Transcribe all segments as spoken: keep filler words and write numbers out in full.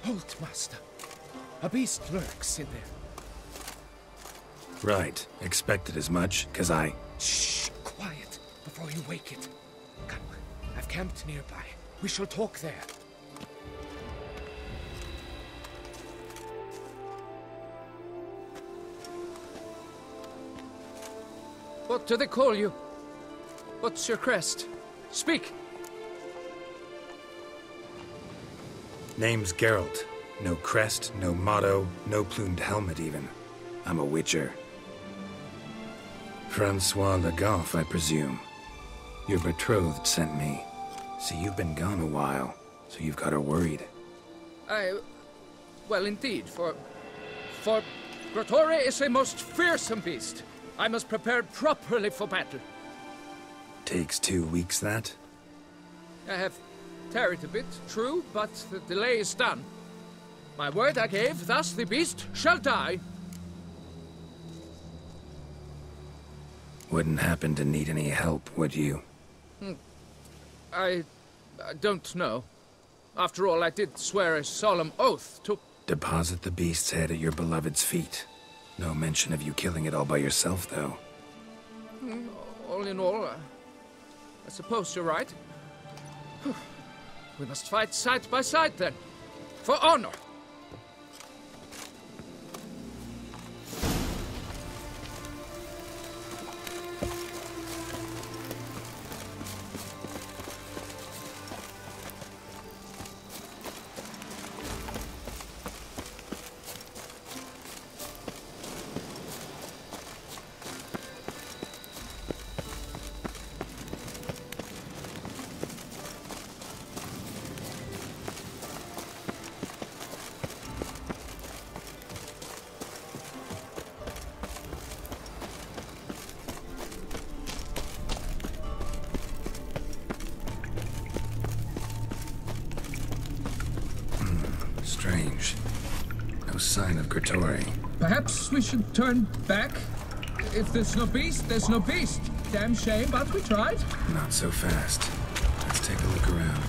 Halt, master. A beast lurks in there. Right. Expected as much, cause I... Shh! Quiet, before you wake it. Come, I've camped nearby. We shall talk there. What do they call you? What's your crest? Speak! Name's Geralt. No crest, no motto, no plumed helmet even. I'm a witcher. Francois Le Goff, I presume. Your betrothed sent me. See, you've been gone a while, so you've got her worried. I... well, indeed, for... for... Grotore is a most fearsome beast. I must prepare properly for battle. Takes two weeks, that? I have tarried a bit, true, but the delay is done. My word I gave, thus the beast shall die. Wouldn't happen to need any help, would you? Hmm. I... I don't know. After all, I did swear a solemn oath to... Deposit the beast's head at your beloved's feet. No mention of you killing it all by yourself, though. Hmm. All in all, uh, I suppose you're right. We must fight side by side, then. For honor! Strange. No sign of Grotore. Perhaps we should turn back? If there's no beast, there's no beast. Damn shame, but we tried. Not so fast. Let's take a look around.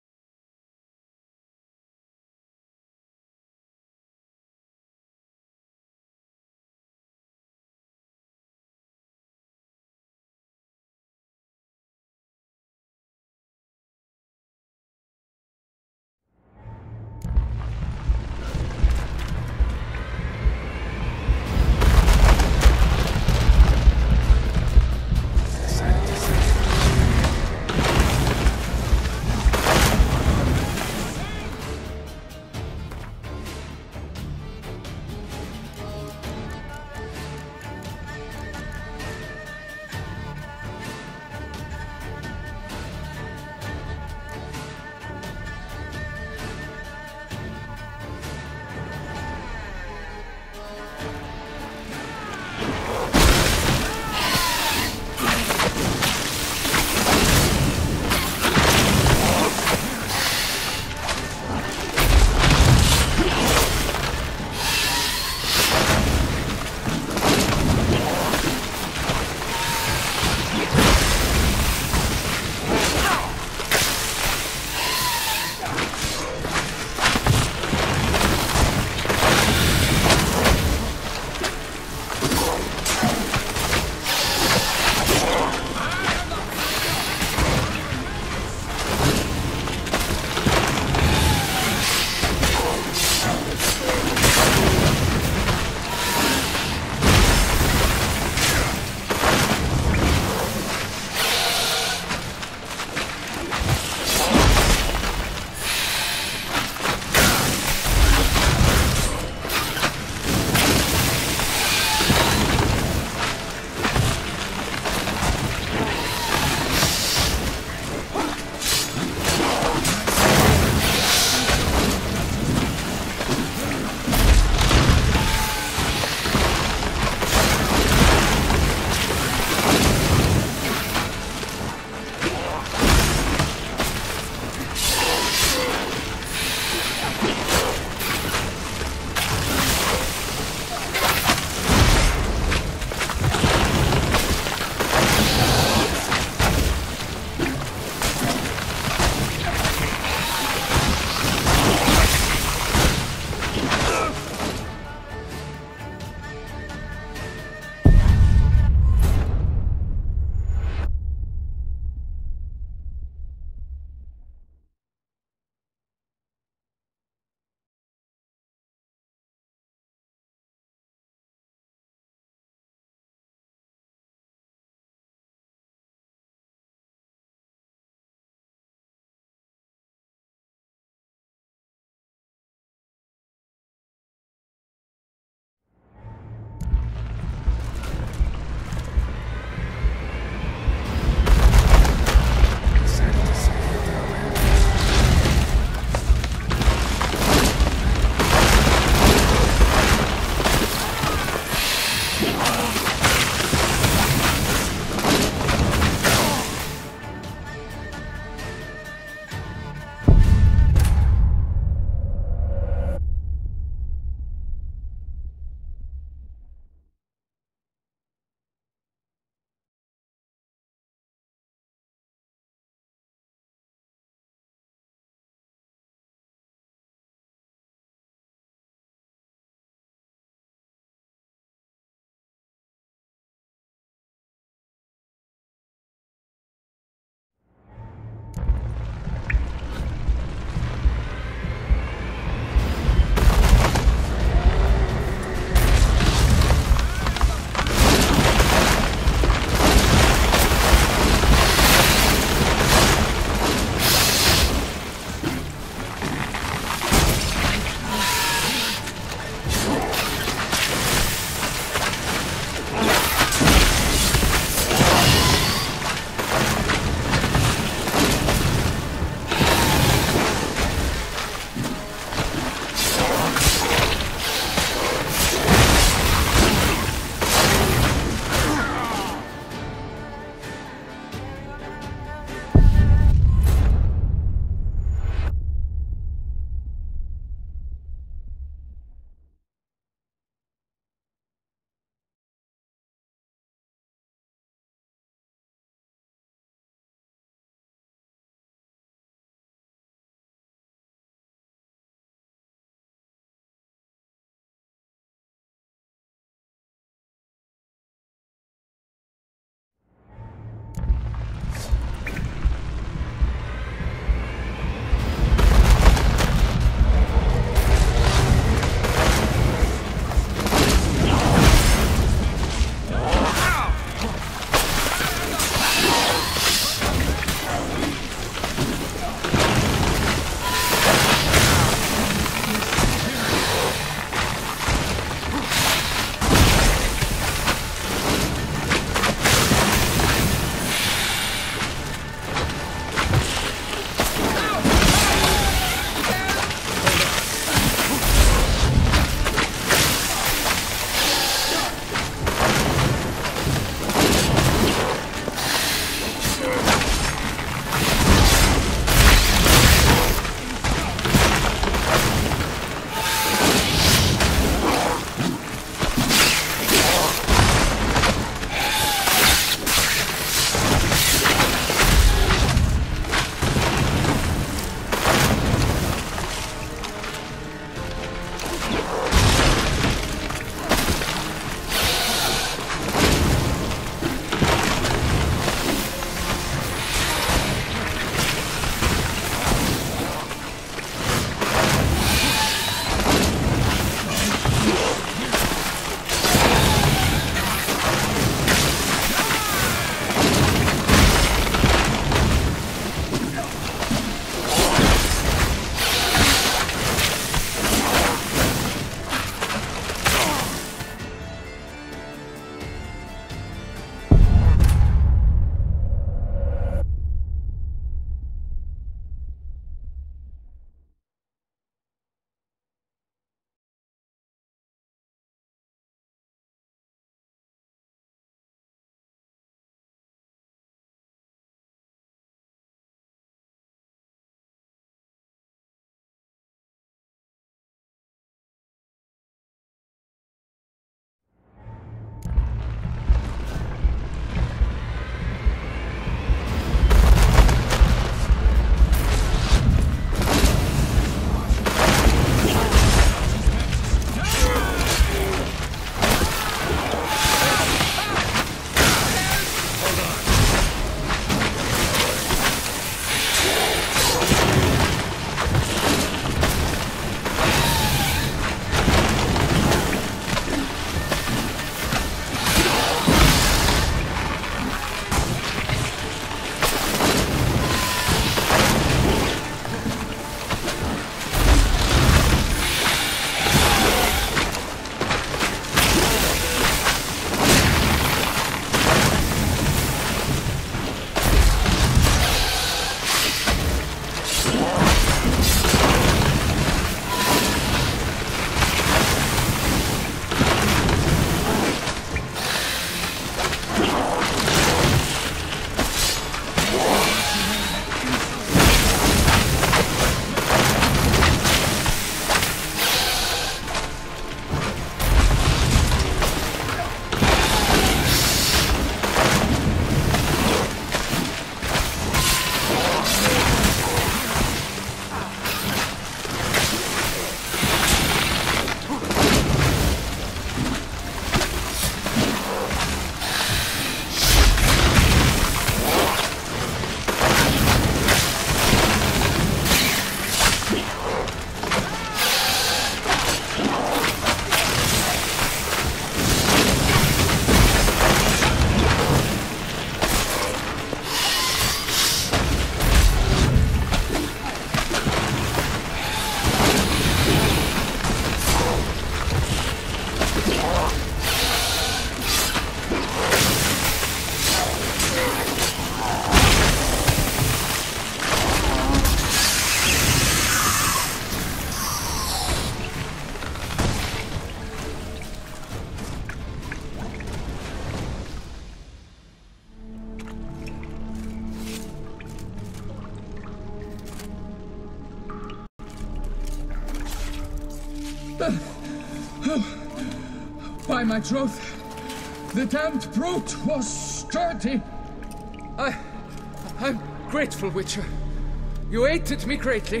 By my troth, the damned brute was sturdy. I... I'm grateful, Witcher. You aided me greatly.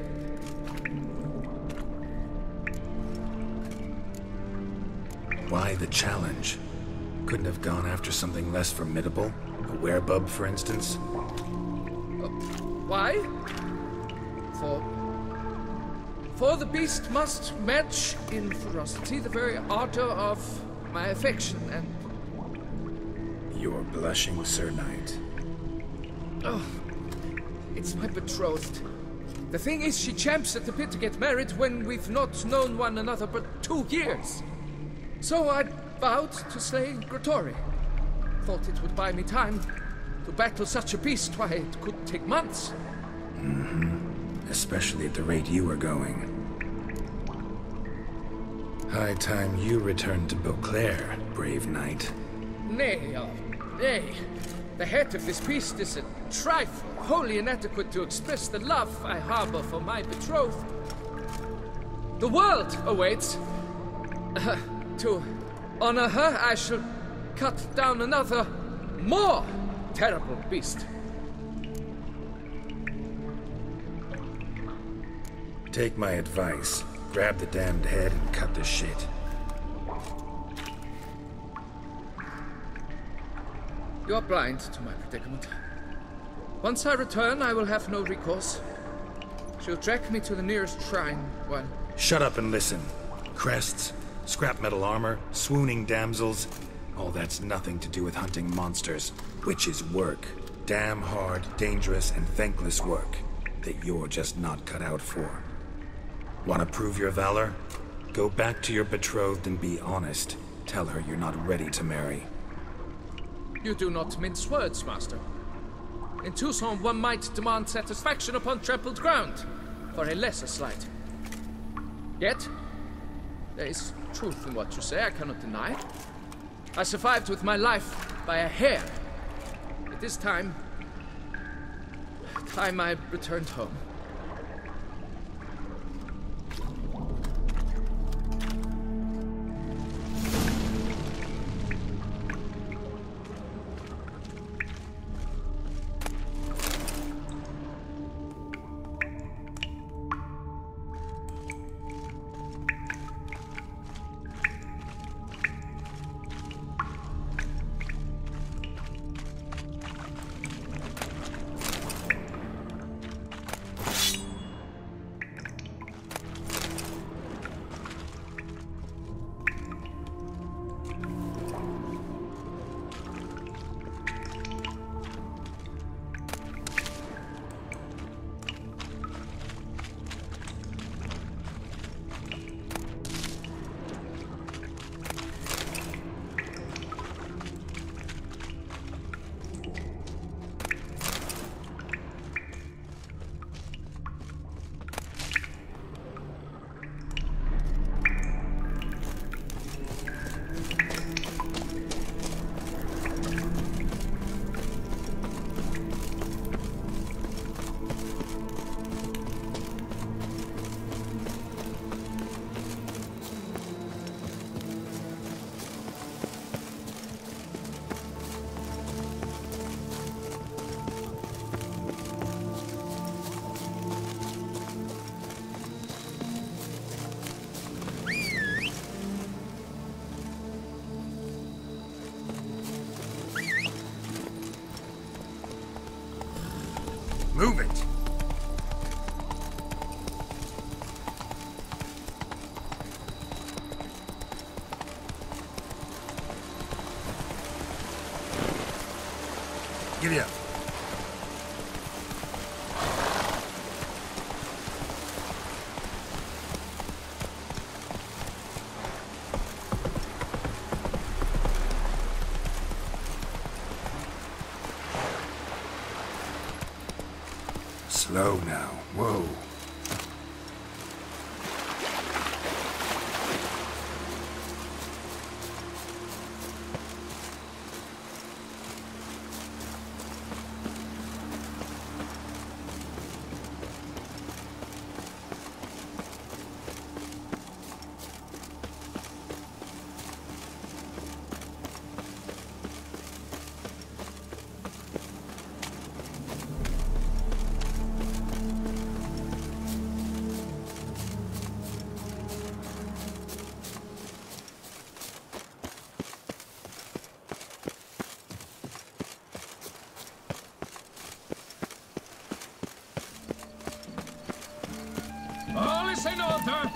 Why the challenge? Couldn't have gone after something less formidable? A werebub, for instance? Uh, why? For... For the beast must match in ferocity the very ardor of my affection, and... You're blushing, Sir Knight. Oh, it's my betrothed. The thing is, she champs at the bit to get married when we've not known one another but two years. So I vowed to slay Grottori. Thought it would buy me time to battle such a beast. Why, it could take months. Mm-hmm. Especially at the rate you were going. High time you returned to Beauclair, brave knight. Nay, oh, nay. The head of this beast is a trifle, wholly inadequate to express the love I harbor for my betrothed. The world awaits. Uh, to honor her, I shall cut down another, more terrible beast. Take my advice. Grab the damned head and cut the shit. You're blind to my predicament. Once I return, I will have no recourse. She'll track me to the nearest shrine while... Shut up and listen. Crests, scrap metal armor, swooning damsels. All that's nothing to do with hunting monsters. Witches' work. Damn hard, dangerous, and thankless work that you're just not cut out for. Want to prove your valor? Go back to your betrothed and be honest. Tell her you're not ready to marry. You do not mince words, Master. In Toussaint, one might demand satisfaction upon trampled ground for a lesser slight. Yet, there is truth in what you say, I cannot deny. I survived with my life by a hair. It is time... time I returned home. Move it! Giddy up. Slow now. Whoa. Water!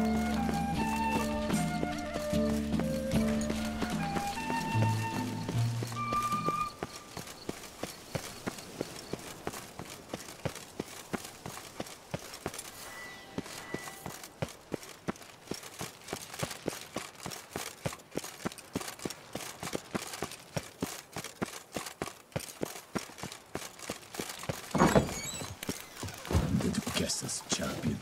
Champion.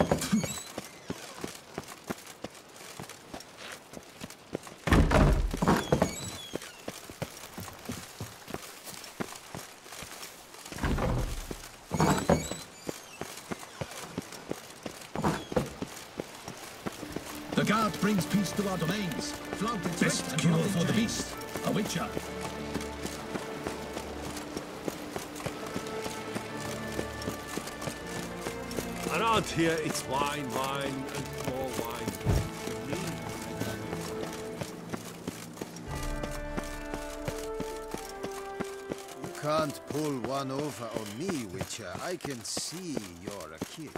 The guard brings peace to our domains. Flouted best cure for the beast. A witcher. Around here, it's wine, wine, and more wine. You can't pull one over on me, Witcher. I can see you're a killer.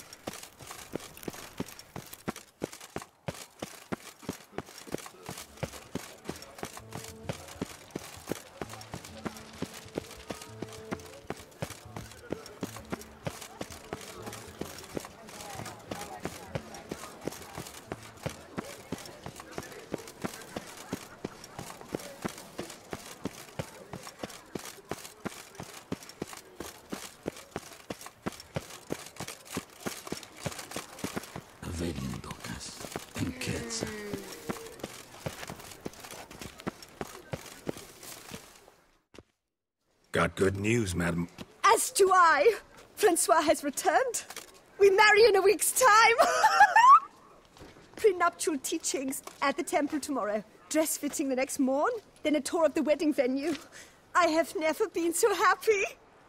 Got good news, madam. As do I. Francois has returned. We marry in a week's time. Prenuptial teachings at the temple tomorrow. Dress fitting the next morn. Then a tour of the wedding venue. I have never been so happy.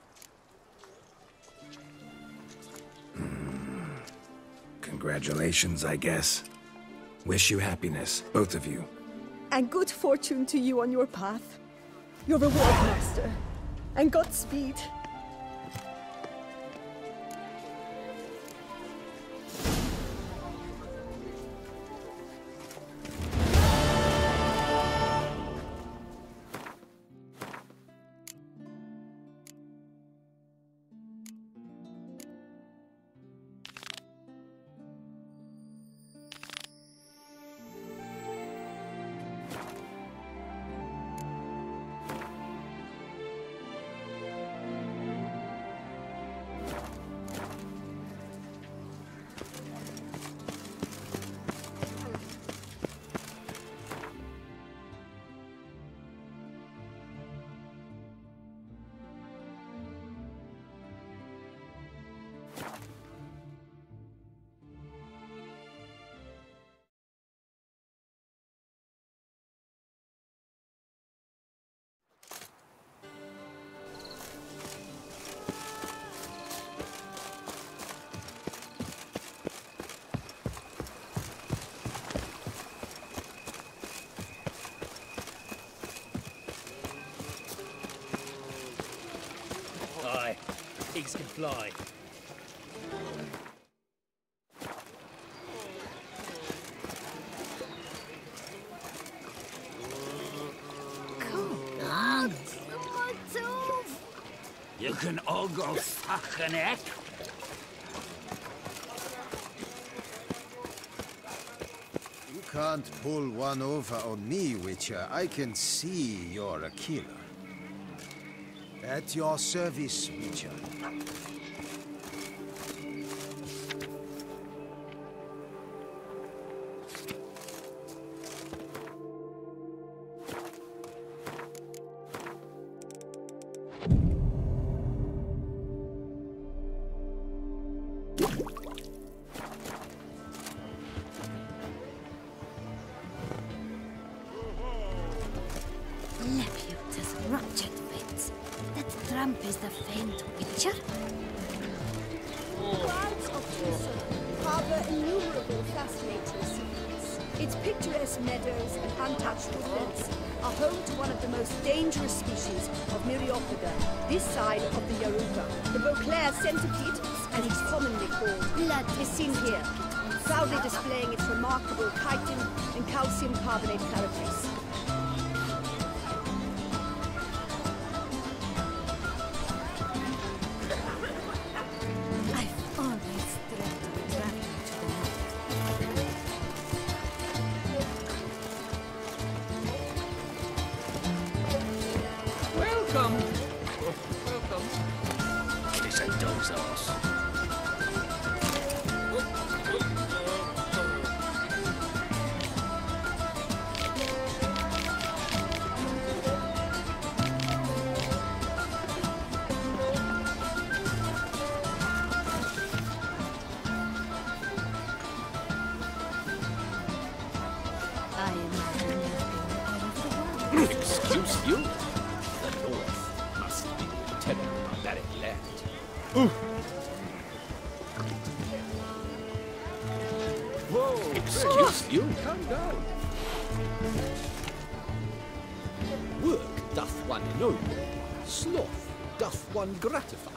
Mm. Congratulations, I guess. Wish you happiness, both of you. And good fortune to you on your path. Your reward, master. And Godspeed. Pigs can fly. You can all go fucking heck. You can't pull one over on me, Witcher. I can see you're a killer. At your service, Witcher. Lepiutas ruptured fits. That tramp is the faint Witcher. Wilds of Tucson harbor innumerable fascinating secrets. Its picturesque meadows and untouched woodlands are home to one of the most dangerous species of Myriopode, this side of the Yaruka. The Beauclair centipede, as it's commonly called, blood is seen here. proudly displaying its remarkable chitin and calcium carbonate carapace. I've always dreamt of traveling to the north. Welcome. Welcome. It's a dog's ass. I am the northern Excuse you? The North must be a terrible barbaric land. Whoa! Excuse you? Calm down. Work doth one ennoble. Sloth doth one gratify.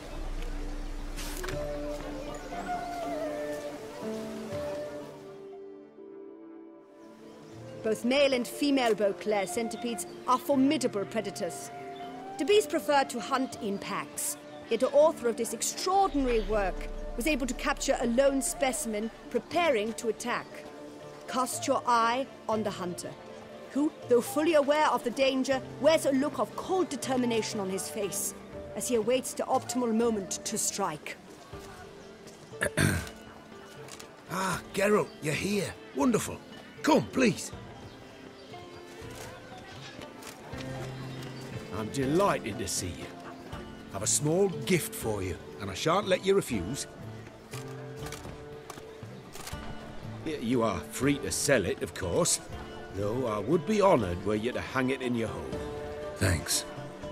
Both male and female Beauclair centipedes are formidable predators. The bees prefer to hunt in packs, yet the author of this extraordinary work was able to capture a lone specimen preparing to attack. Cast your eye on the hunter, who, though fully aware of the danger, wears a look of cold determination on his face as he awaits the optimal moment to strike. Ah, Geralt, you're here. Wonderful. Come, please. I'm delighted to see you. I've a small gift for you, and I shan't let you refuse. Y- You are free to sell it, of course, though I would be honoured were you to hang it in your home. Thanks.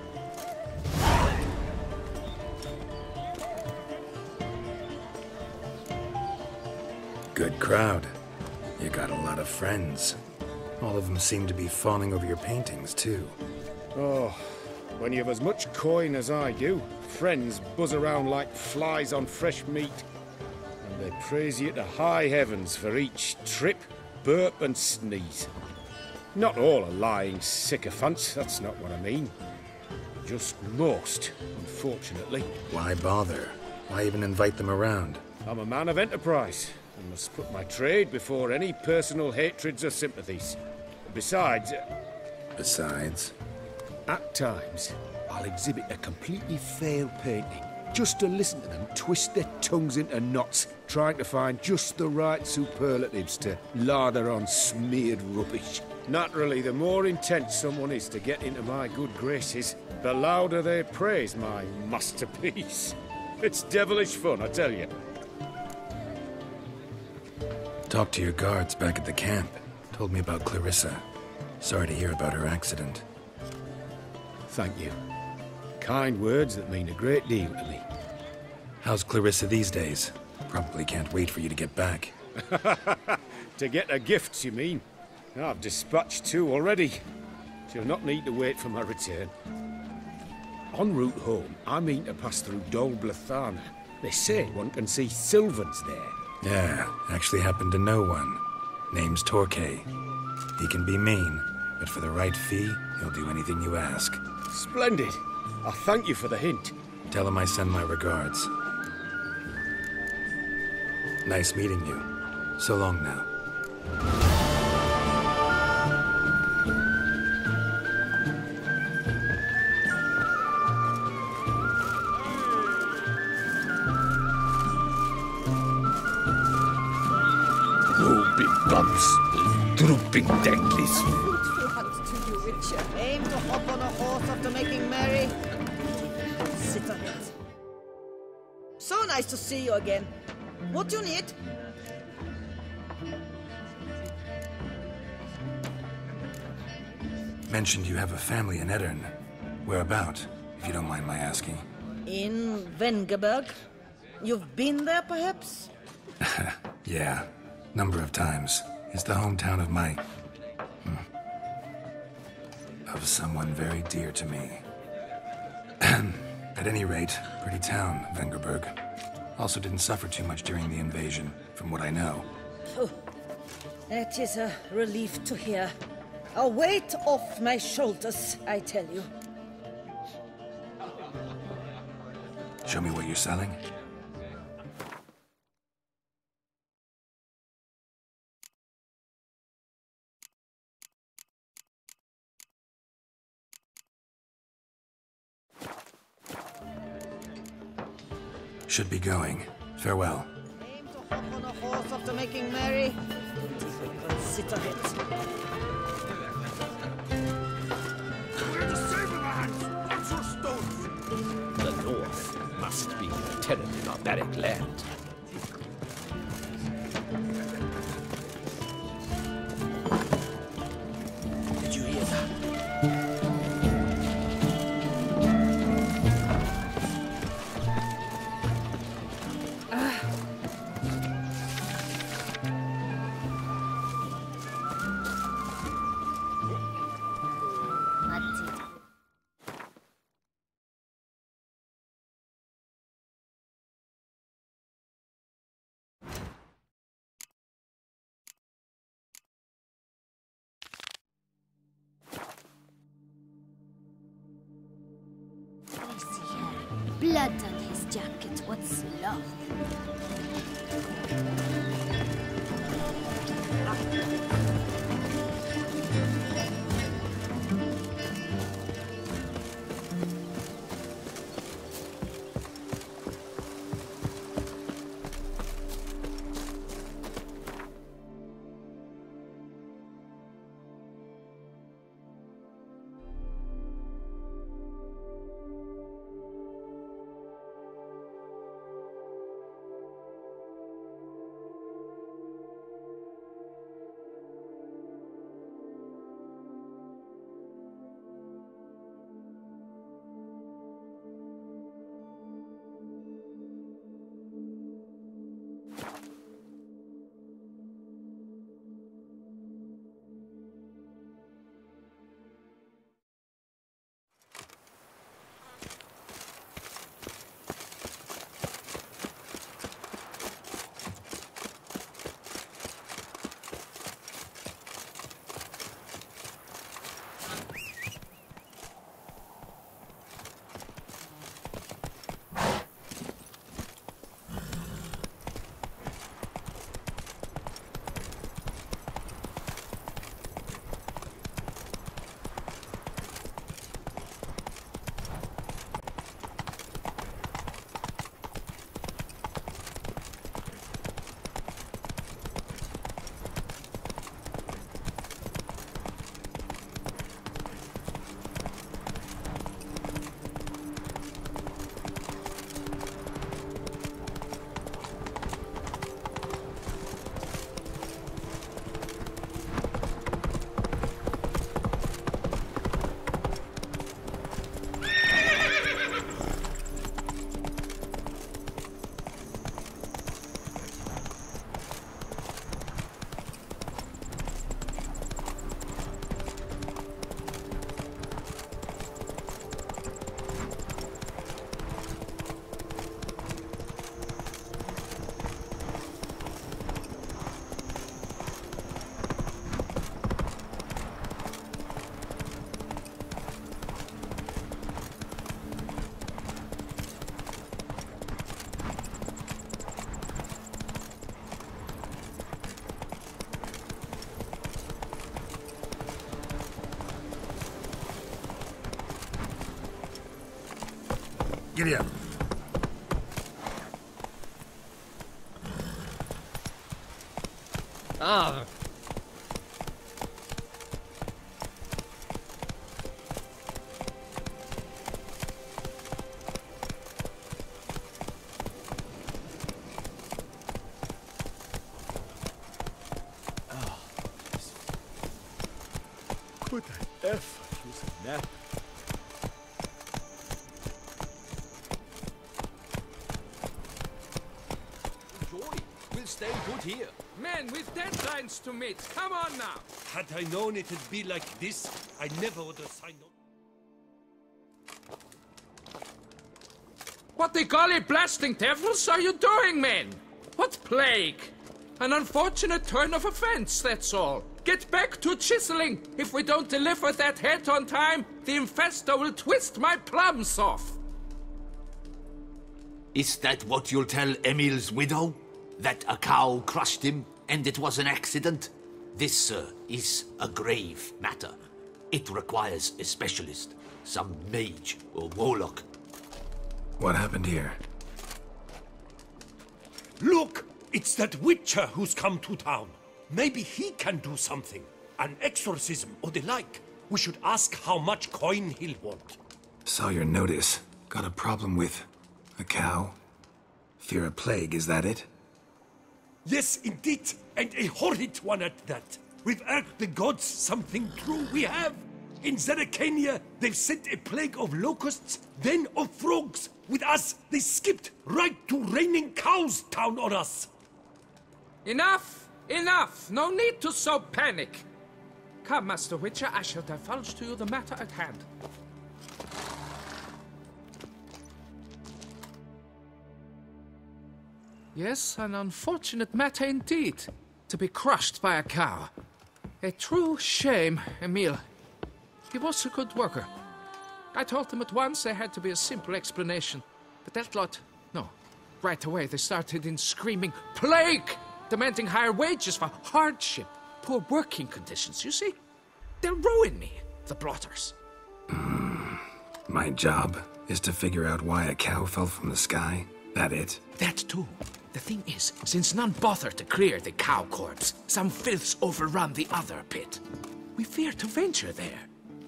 Good crowd. You got a lot of friends. All of them seem to be fawning over your paintings, too. Oh, when you've as much coin as I do, friends buzz around like flies on fresh meat. And they praise you to high heavens for each trip, burp and sneeze. Not all are lying sycophants, that's not what I mean. Just most, unfortunately. Why bother? Why even invite them around? I'm a man of enterprise, and must put my trade before any personal hatreds or sympathies. Besides... Besides? At times, I'll exhibit a completely failed painting, just to listen to them twist their tongues into knots, trying to find just the right superlatives to lather on smeared rubbish. Naturally, the more intent someone is to get into my good graces, the louder they praise my masterpiece. It's devilish fun, I tell you. Talked to your guards back at the camp. Told me about Clarissa. Sorry to hear about her accident. Thank you. Kind words that mean a great deal to me. How's Clarissa these days? Probably can't wait for you to get back. To get her gifts, you mean? I've dispatched two already. She'll not need to wait for my return. En route home, I mean to pass through Dol Blathana. They say one can see Sylvans there. Yeah, actually happen to know one. Name's Torquay. He can be mean, but for the right fee, he'll do anything you ask. Splendid. I thank you for the hint. Tell him I send my regards. Nice meeting you. So long now. Bumps, drooping danklies. Fruitful hunt to you, Witcher. Aim to hop on a horse after making merry. Sit on it. So nice to see you again. What do you need? Mentioned you have a family in Edirn. Whereabout, if you don't mind my asking? In Vengerberg. You've been there, perhaps? Yeah, number of times. It's the hometown of my... Hmm, of someone very dear to me. At any rate, pretty town, Vengerberg. Also didn't suffer too much during the invasion, from what I know. That is a relief to hear. A weight off my shoulders, I tell you. Show me what you're selling. Should be going. Farewell. Aim to hop on a horse after making merry. Consider it. We're the Sabermans! That's your stones! The North must be a terribly barbaric land. Did you hear that? Blood on his jacket, what's love? Giddy up. Ah. Could I ever use a nap? We'll stay put here. Men, with deadlines to meet. Come on now. Had I known it'd be like this, I never would have signed up. What the golly blasting devils are you doing, men? What plague? An unfortunate turn of events, that's all. Get back to chiseling. If we don't deliver that head on time, the infestor will twist my plums off. Is that what you'll tell Emil's widow? That a cow crushed him and it was an accident? This, sir, is a grave matter. It requires a specialist, some mage or warlock. What happened here? Look! It's that witcher who's come to town. Maybe he can do something. An exorcism or the like. We should ask how much coin he'll want. Saw your notice. Got a problem with a cow? Fear a plague, is that it? Yes, indeed. And a horrid one at that. We've asked the gods something true we have. In Zeracania, they've sent a plague of locusts, then of frogs. With us, they skipped right to raining cows down on us. Enough! Enough! No need to so panic! Come, Master Witcher, I shall divulge to you the matter at hand. Yes, an unfortunate matter indeed. To be crushed by a cow. A true shame, Emil. He was a good worker. I told him at once there had to be a simple explanation. But that lot, no. Right away they started in screaming, plague! Demanding higher wages for hardship, poor working conditions, you see? They'll ruin me, the blotters. Mm, my job is to figure out why a cow fell from the sky? That it? That too. The thing is, since none bother to clear the cow corpse, some filths overrun the other pit. We fear to venture there.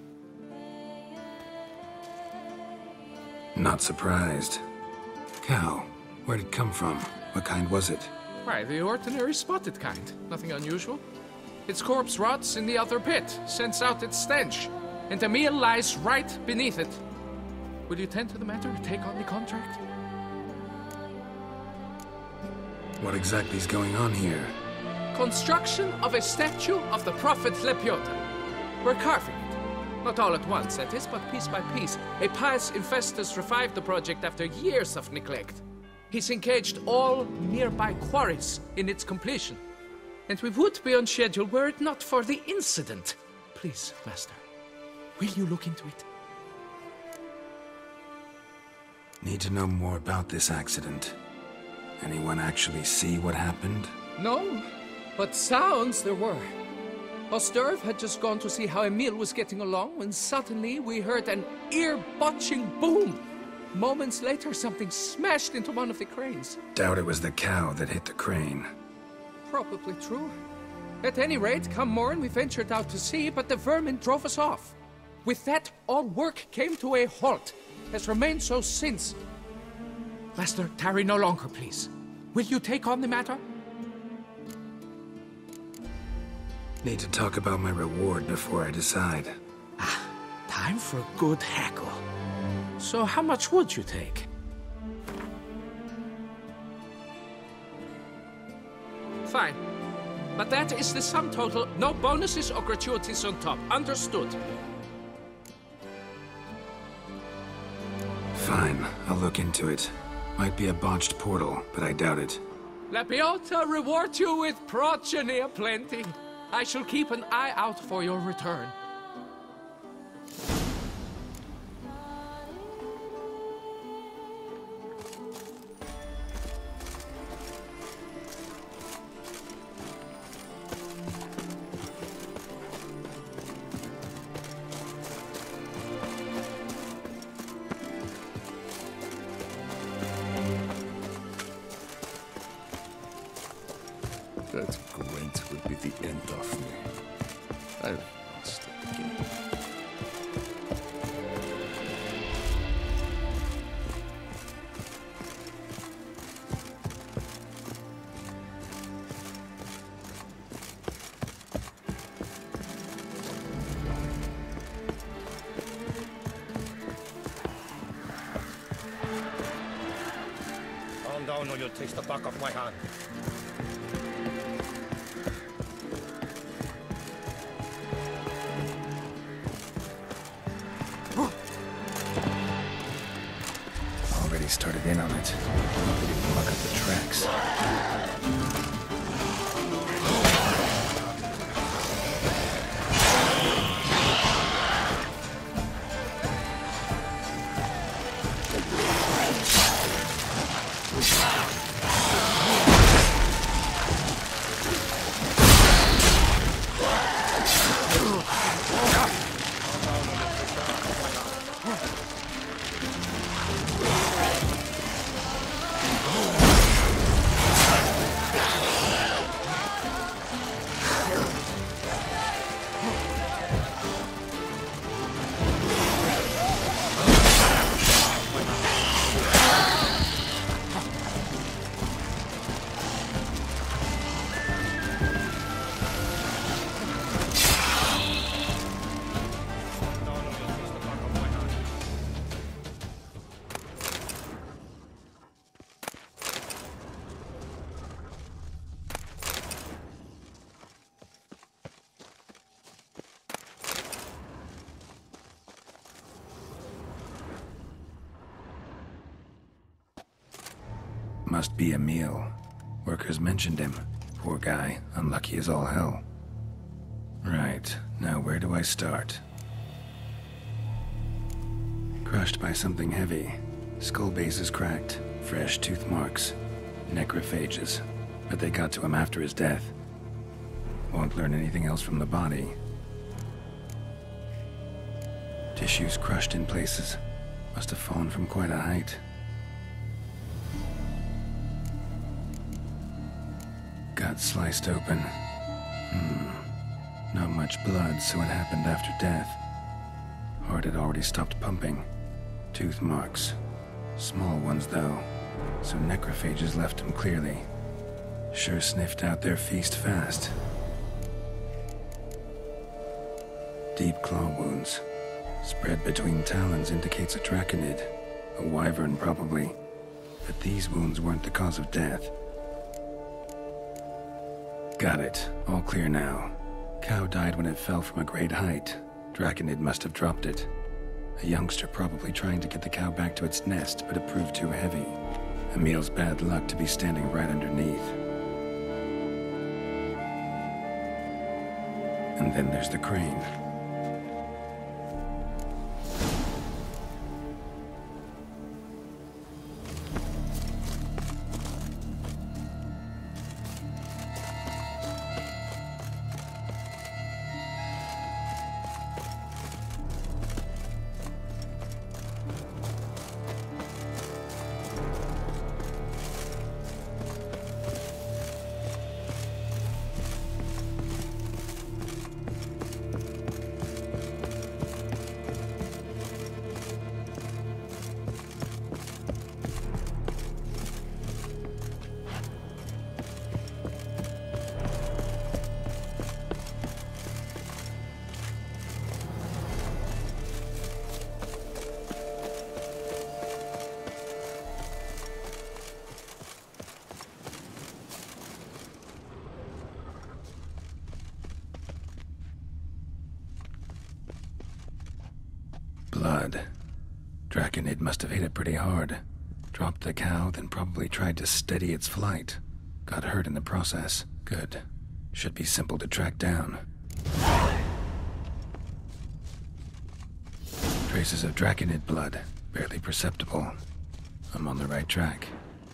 Not surprised. Cow, where'd it come from? What kind was it? Why, the ordinary spotted kind. Nothing unusual. Its corpse rots in the other pit, sends out its stench, and Emil lies right beneath it. Will you tend to the matter and take on the contract? What exactly is going on here? Construction of a statue of the prophet Lepioda. We're carving it. Not all at once, that is, but piece by piece. A pious infestus revived the project after years of neglect. He's engaged all nearby quarries in its completion. And we would be on schedule were it not for the incident. Please, Master, will you look into it? Need to know more about this accident. Anyone actually see what happened? No, but sounds there were. Osterv had just gone to see how Emil was getting along when suddenly we heard an ear-botching boom. Moments later, something smashed into one of the cranes. Doubt it was the cow that hit the crane. Probably true. At any rate, come morn, we ventured out to sea, but the vermin drove us off. With that, all work came to a halt. Has remained so since. Master, tarry no longer, please. Will you take on the matter? Need to talk about my reward before I decide. Ah, time for a good hackle. So how much would you take? Fine. But that is the sum total. No bonuses or gratuities on top. Understood? Fine. I'll look into it. Might be a botched portal, but I doubt it. Lepioda reward you with progeny aplenty. I shall keep an eye out for your return. That Gwent would be the end of me. I've lost it again. Calm down or you'll taste the back of my hand. Already started in on it. Look at the tracks. must be Emil. Workers mentioned him. Poor guy, unlucky as all hell. Right, now where do I start? Crushed by something heavy. Skull base is cracked. Fresh tooth marks. Necrophages. But they got to him after his death. Won't learn anything else from the body. Tissues crushed in places. Must have fallen from quite a height. Gut sliced open. Hmm. Not much blood, so it happened after death. Heart had already stopped pumping. Tooth marks. Small ones, though. So necrophages left him clearly. Sure sniffed out their feast fast. Deep claw wounds. Spread between talons indicates a draconid. A wyvern, probably. But these wounds weren't the cause of death. Got it. All clear now. Cow died when it fell from a great height. Draconid must have dropped it. A youngster probably trying to get the cow back to its nest, but it proved too heavy. Emil's bad luck to be standing right underneath. And then there's the crane. Blood. Draconid must have hit it pretty hard. Dropped the cow, then probably tried to steady its flight. Got hurt in the process. Good. Should be simple to track down. Traces of Draconid blood. Barely perceptible. I'm on the right track.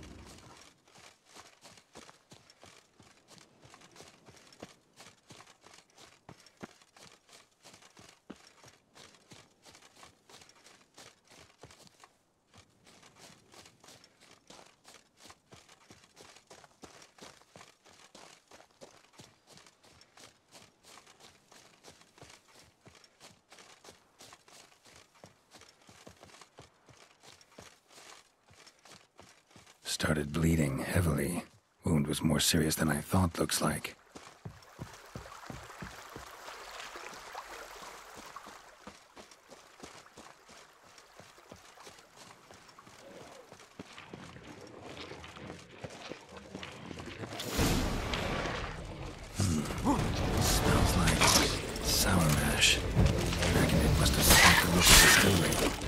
Started bleeding heavily. Wound was more serious than I thought, looks like. Hmm. Smells like sour mash. Draconid must have stopped the local distillery.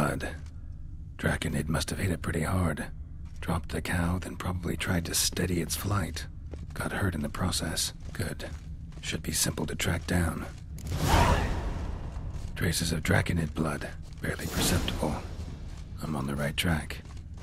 blood. Draconid must have hit it pretty hard. Dropped the cow, then probably tried to steady its flight. Got hurt in the process. Good. Should be simple to track down. Traces of Draconid blood. Barely perceptible. I'm on the right track.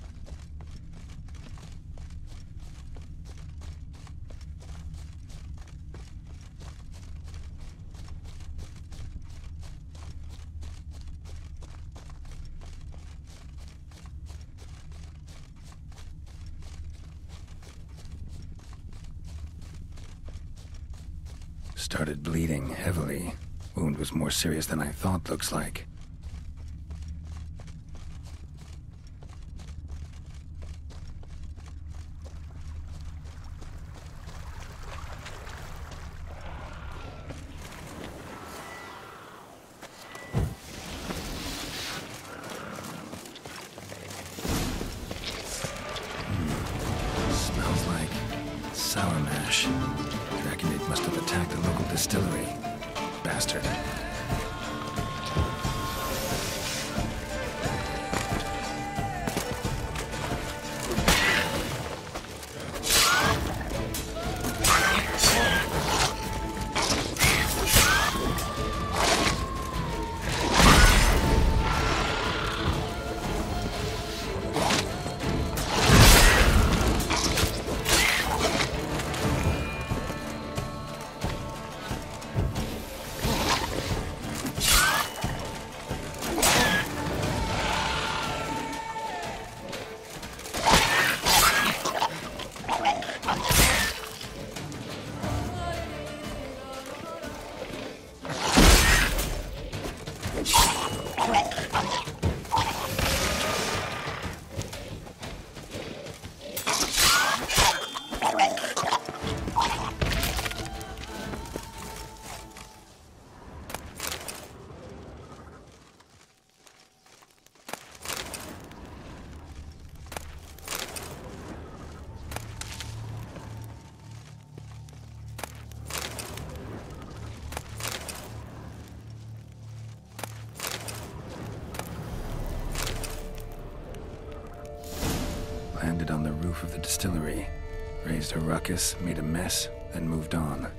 Started bleeding heavily. Wound was more serious than I thought, looks like. Mm. Smells like sour mash. Draconid must have attacked the local distillery. Bastard. Landed on the roof of the distillery. Raised a ruckus, made a mess, then moved on.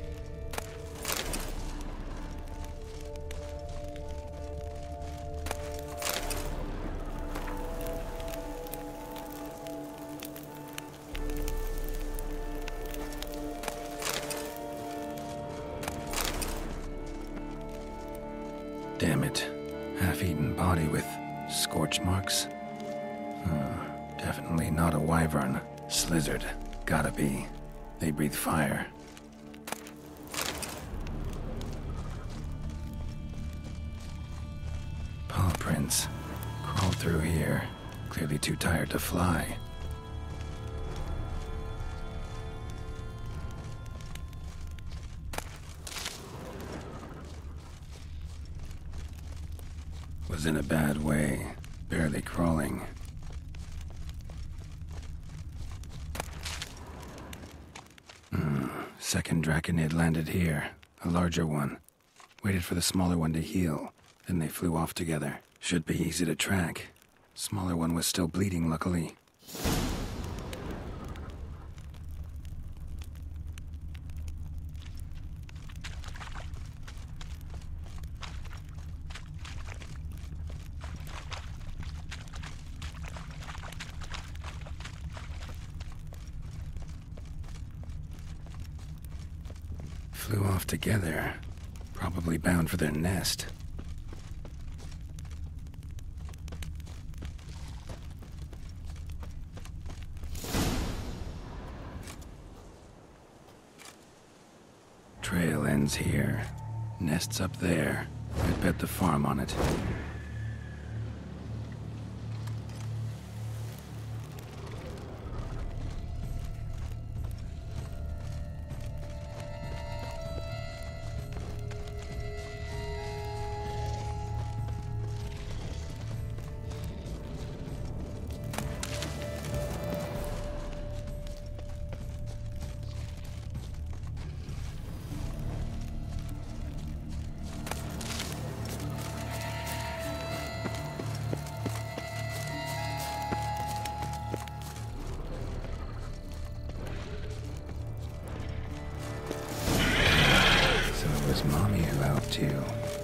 Damn it. Half-eaten body with scorch marks? Hmm. Definitely not a wyvern. Slizzard. Gotta be. They breathe fire. Paw prints. Crawled through here. Clearly too tired to fly. Was in a bad way. Barely crawling. Second Draconid landed here, a larger one. Waited for the smaller one to heal, then they flew off together. Should be easy to track. Smaller one was still bleeding, luckily. Flew off together. Probably bound for their nest. Trail ends here. Nest's up there. I'd bet the farm on it. mommy who helped you.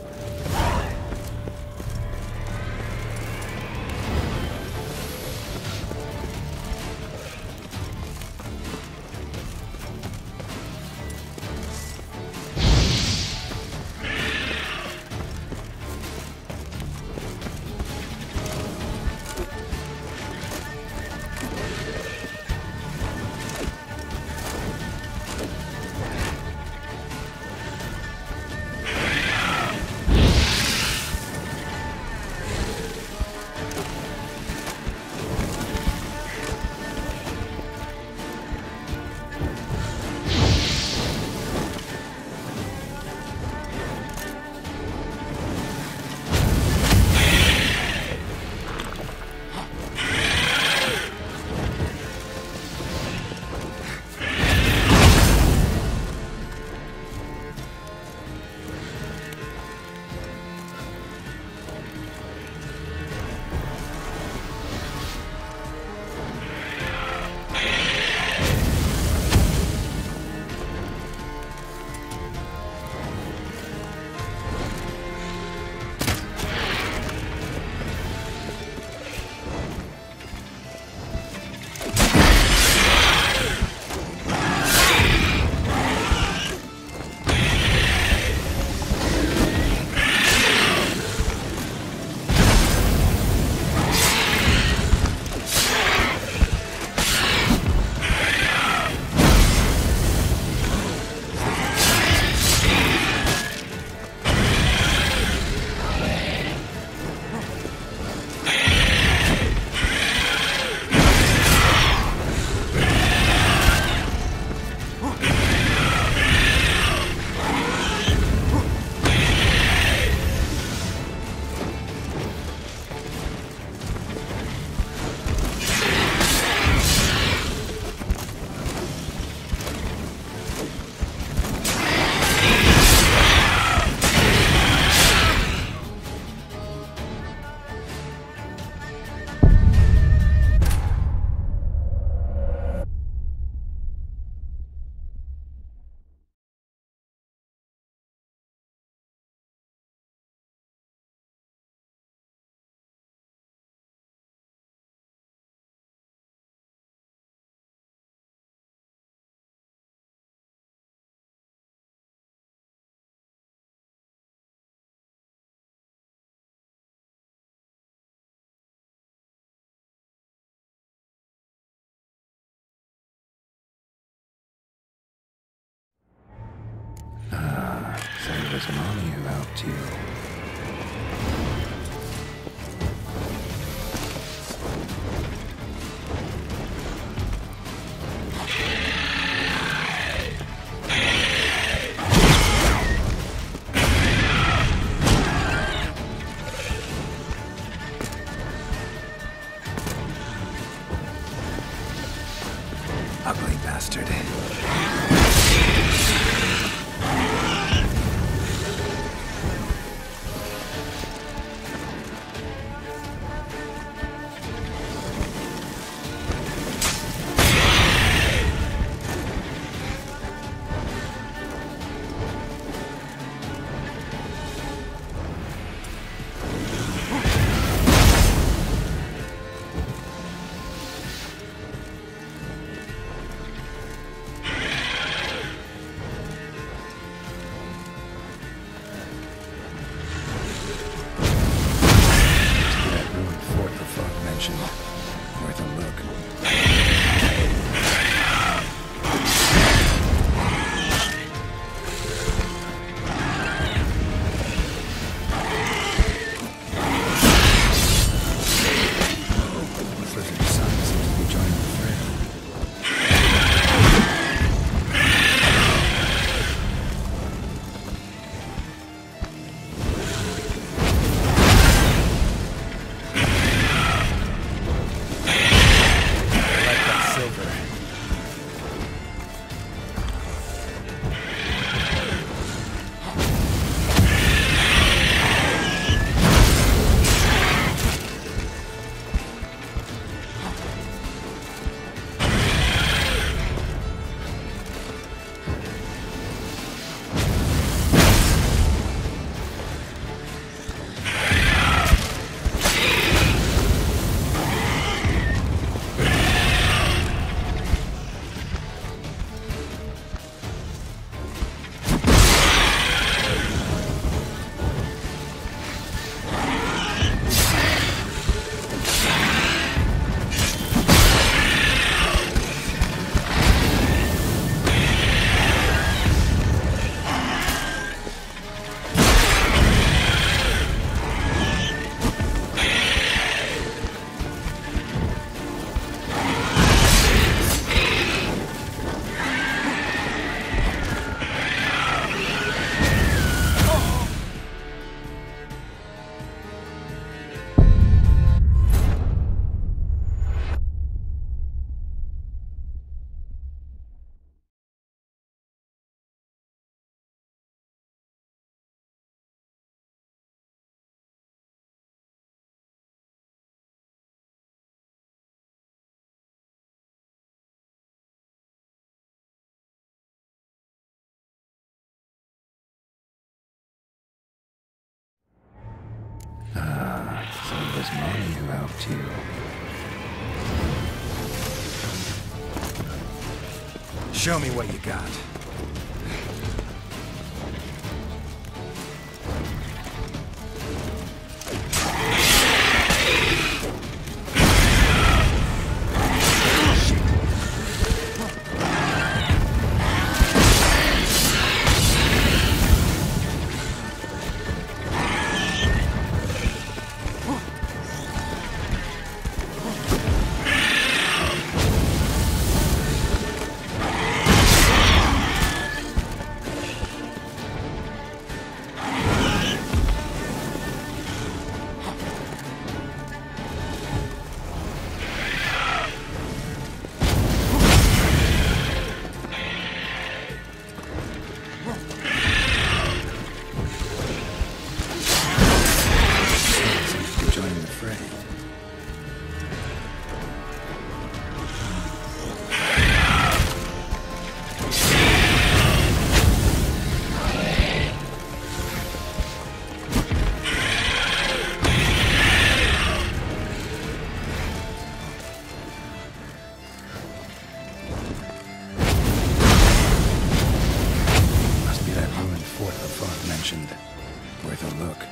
It was mommy who helped you. Ugly bastard. was Mommy who helped you. Show me what you got. Worth a look.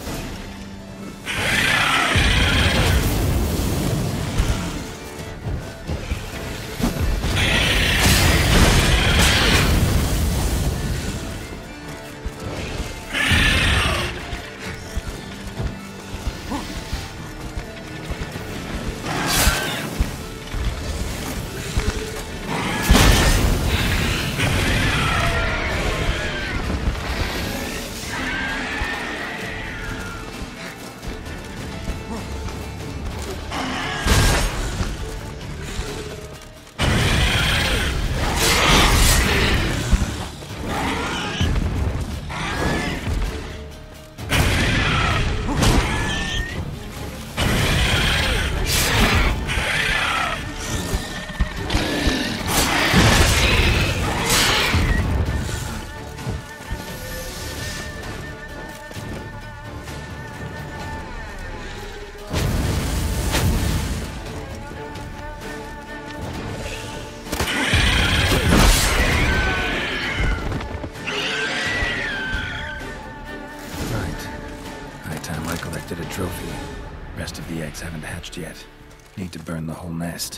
Collected a trophy. Rest of the eggs haven't hatched yet. Need to burn the whole nest.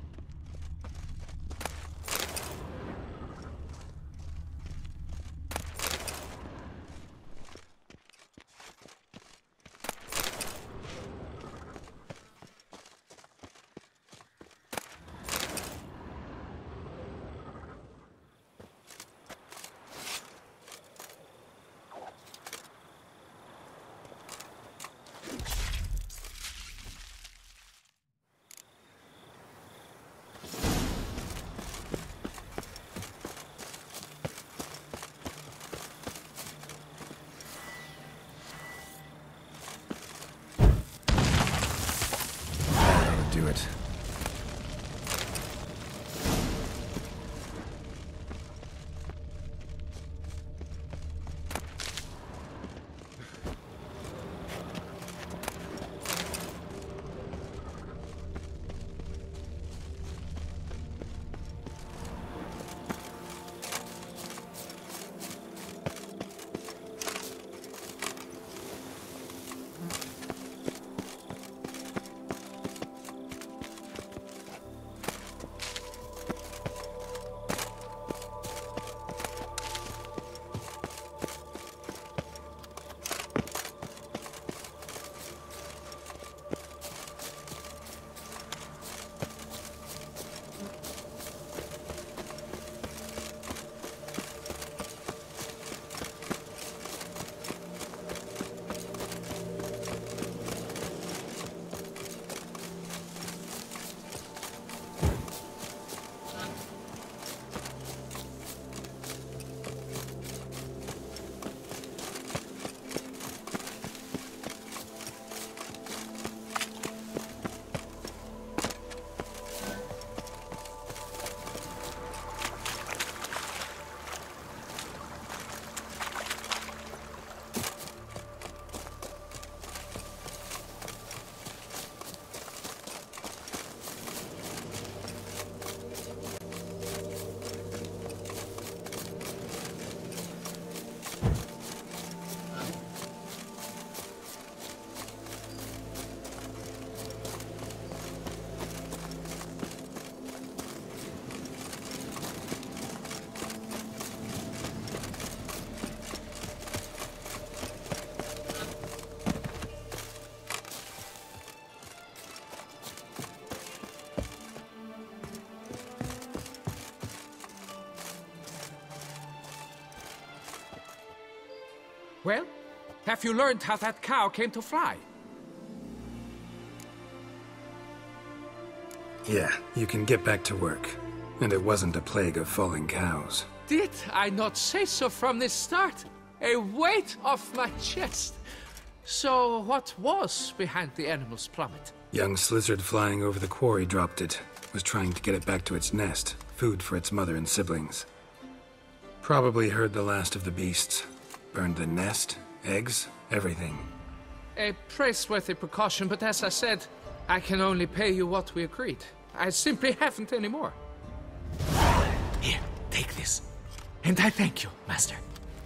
Thank you. Well, have you learned how that cow came to fly? Yeah, you can get back to work. And it wasn't a plague of falling cows. Did I not say so from the start? A weight off my chest. So what was behind the animal's plummet? Young Slizzard flying over the quarry dropped it. Was trying to get it back to its nest. Food for its mother and siblings. Probably heard the last of the beasts. Burned the nest, eggs, everything. A praiseworthy precaution, but as I said, I can only pay you what we agreed. I simply haven't any more. Here, take this. And I thank you, Master.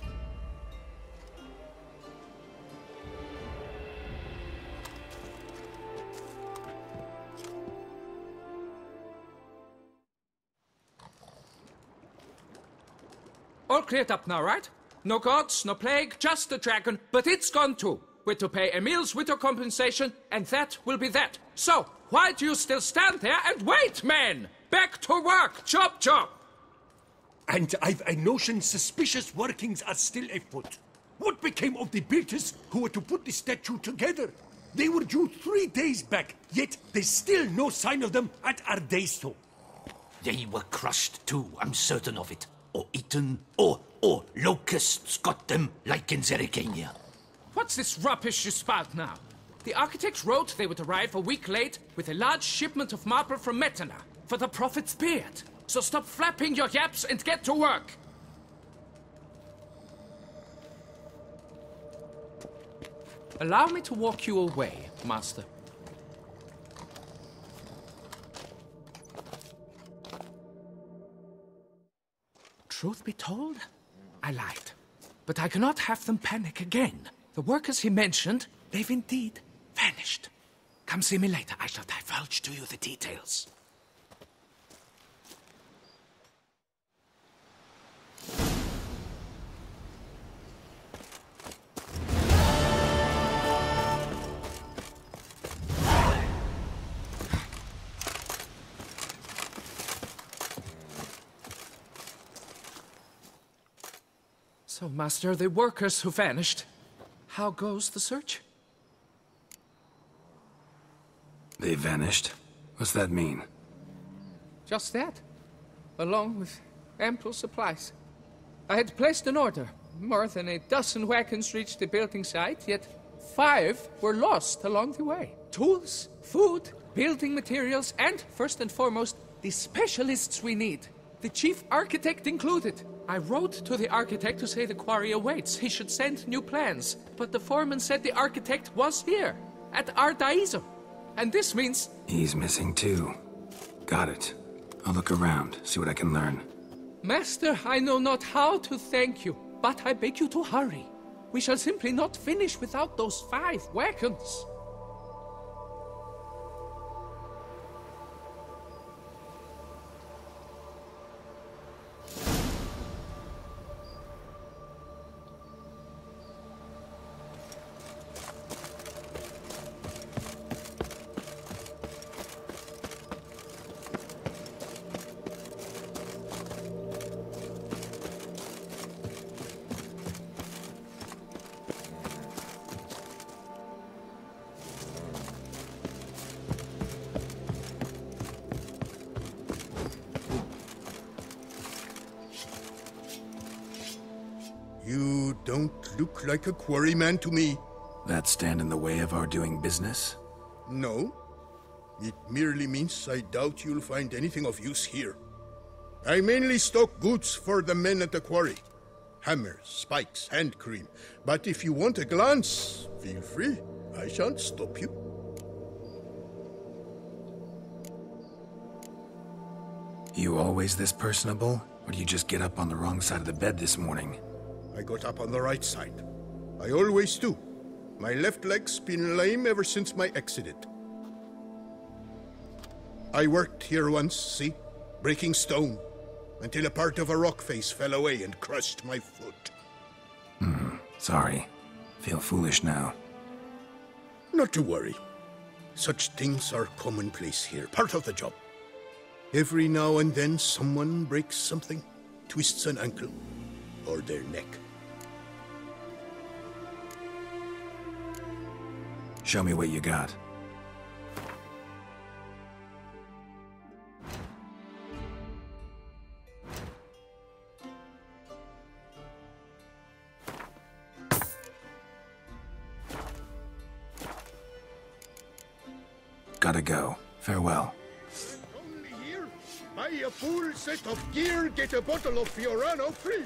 All cleared up now, right? No gods, no plague, just the dragon, but it's gone too. We're to pay Emil's widow compensation, and that will be that. So, why do you still stand there and wait, men? Back to work! Chop, chop! And I've a notion suspicious workings are still afoot. What became of the builders who were to put the statue together? They were due three days back, yet there's still no sign of them at Ardeisto. They were crushed too, I'm certain of it. Or eaten, or, or locusts got them, like in Zerikania. What's this rubbish you spout now? The architect wrote they would arrive a week late with a large shipment of marble from Metana for the prophet's beard. So stop flapping your yaps and get to work! Allow me to walk you away, Master. Truth be told, I lied. But I cannot have them panic again. The workers he mentioned, they've indeed vanished. Come see me later. I shall divulge to you the details. So, Master, the workers who vanished, how goes the search? They vanished? What's that mean? Just that, along with ample supplies. I had placed an order. More than a dozen wagons reached the building site, yet five were lost along the way. Tools, food, building materials, and, first and foremost, the specialists we need. The chief architect included. I wrote to the architect to say the quarry awaits. He should send new plans. But the foreman said the architect was here, at Ardaizo. And this means... He's missing too. Got it. I'll look around, see what I can learn. Master, I know not how to thank you, but I beg you to hurry. We shall simply not finish without those five wagons. You don't look like a quarryman to me. That stand in the way of our doing business? No. It merely means I doubt you'll find anything of use here. I mainly stock goods for the men at the quarry. Hammers, spikes, hand cream. But if you want a glance, feel free. I shan't stop you. You always this personable? Or do you just get up on the wrong side of the bed this morning? I got up on the right side. I always do. My left leg's been lame ever since my accident. I worked here once, see? Breaking stone. Until a part of a rock face fell away and crushed my foot. Hmm, sorry. Feel foolish now. Not to worry. Such things are commonplace here, part of the job. Every now and then someone breaks something, twists an ankle, or their neck. Show me what you got. Gotta go. Farewell. Only here? Buy a full set of gear, get a bottle of Fiorano free.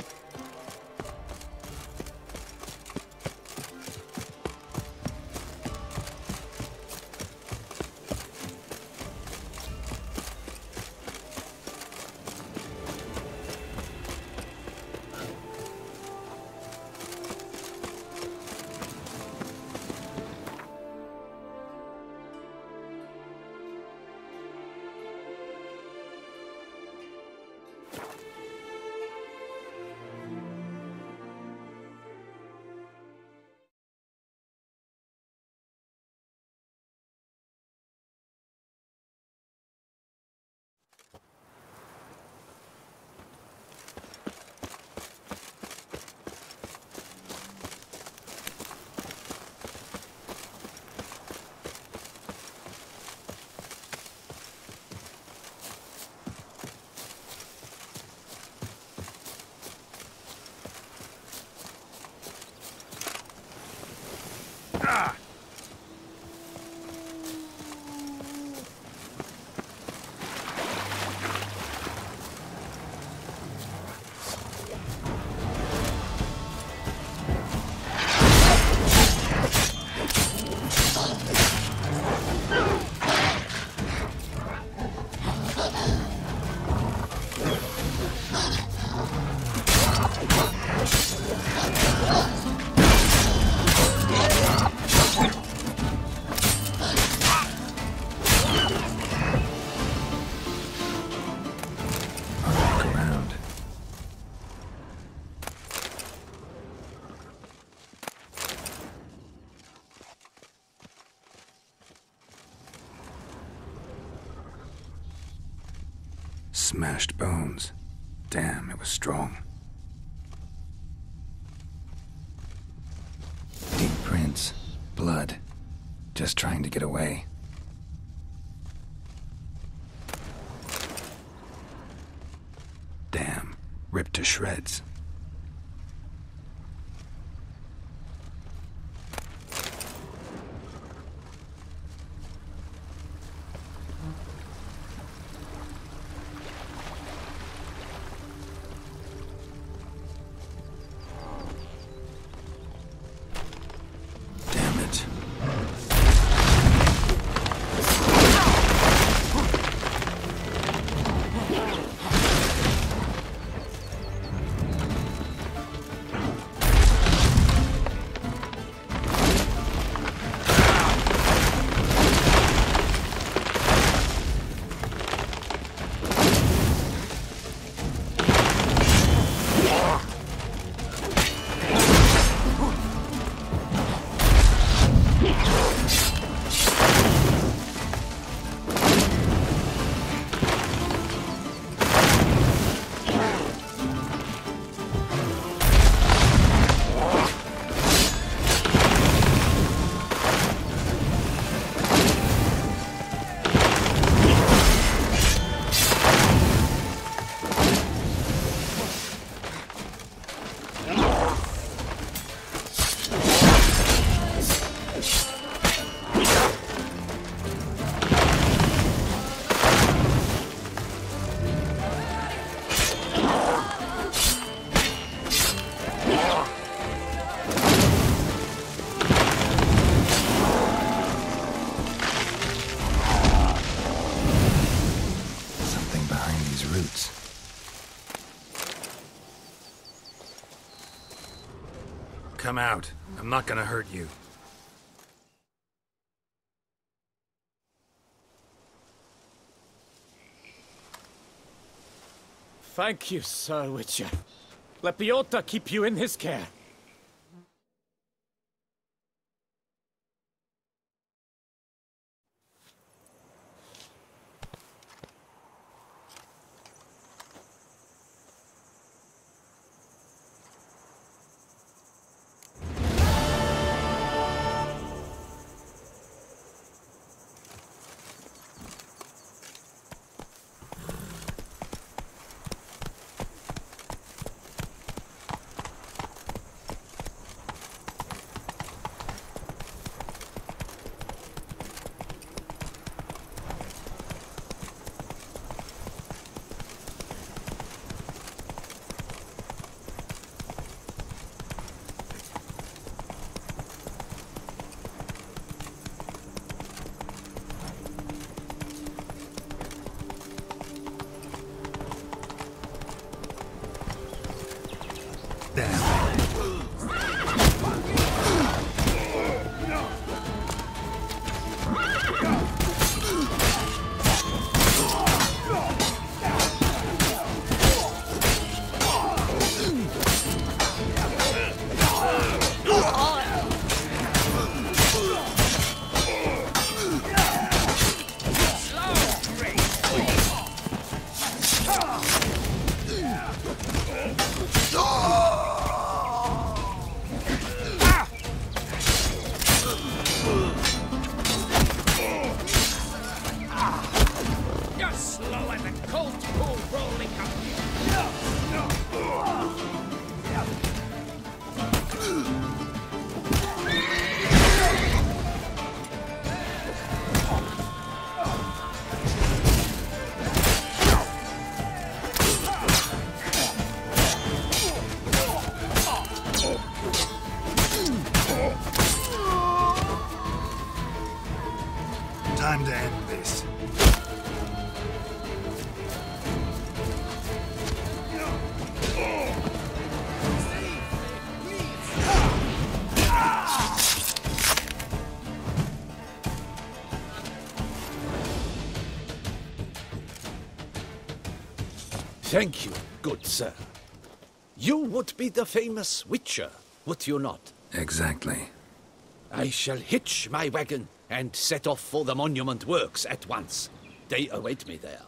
Smashed bones. Damn, it was strong. Deep prints. Blood. Just trying to get away. Damn. Ripped to shreds. Come out. I'm not gonna hurt you. Thank you, Sir Witcher. Let Biota keep you in his care. Time to end this. Thank you, good sir. You would be the famous Witcher, would you not? Exactly. I shall hitch my wagon and set off for the monument works at once. They await me there.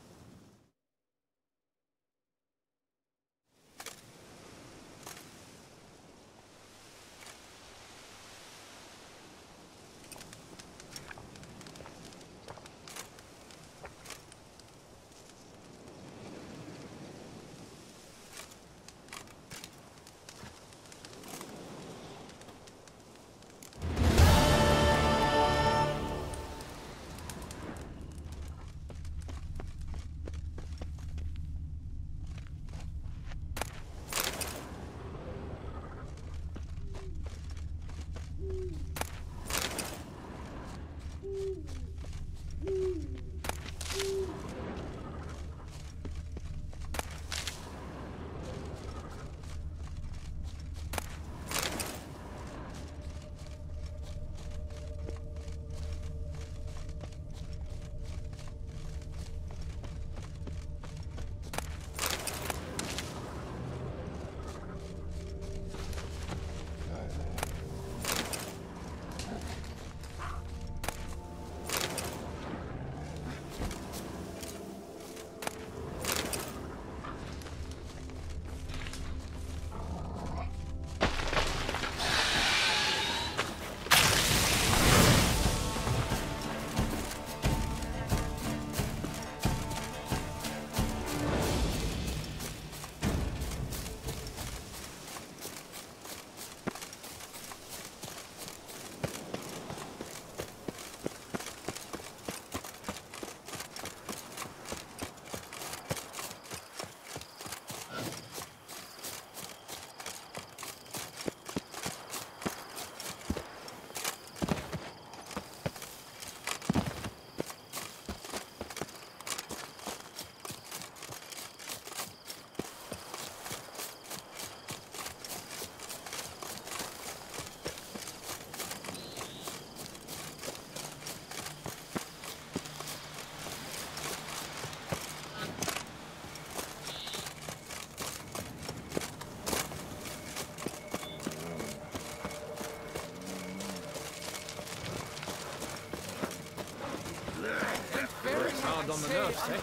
On the nerves, eh?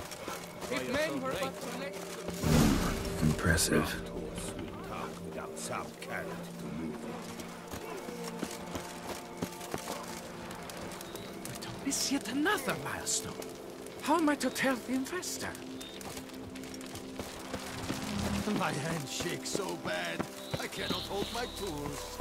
If men were but to elect Impressive. Without some carrot to move But to miss yet another milestone. How am I to tell the investor? My hand shakes so bad, I cannot hold my tools.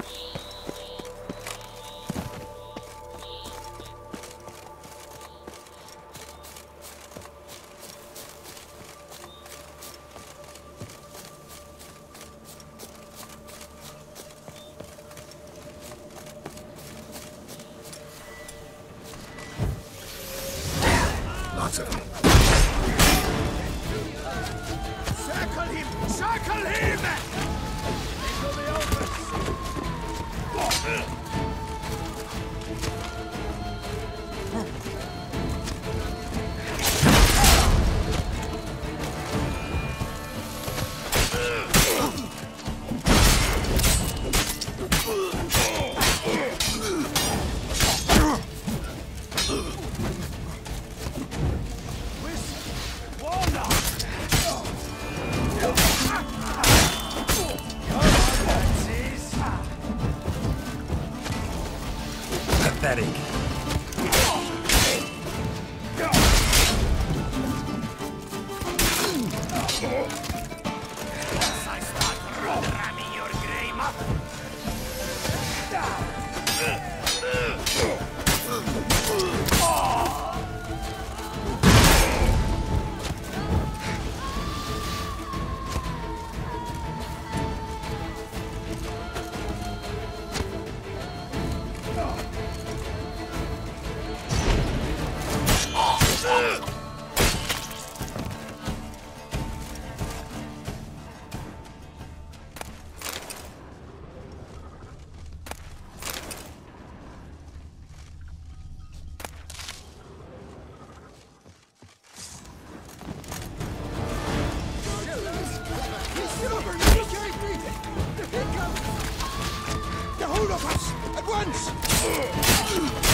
Lots of them. Circle him! Circle him! Into the open! Pathetic. I start ramming your grave up. Stop us! At once!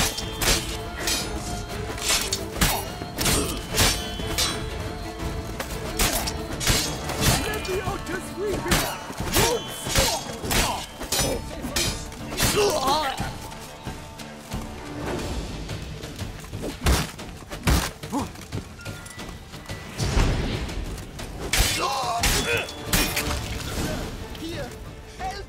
Here, help!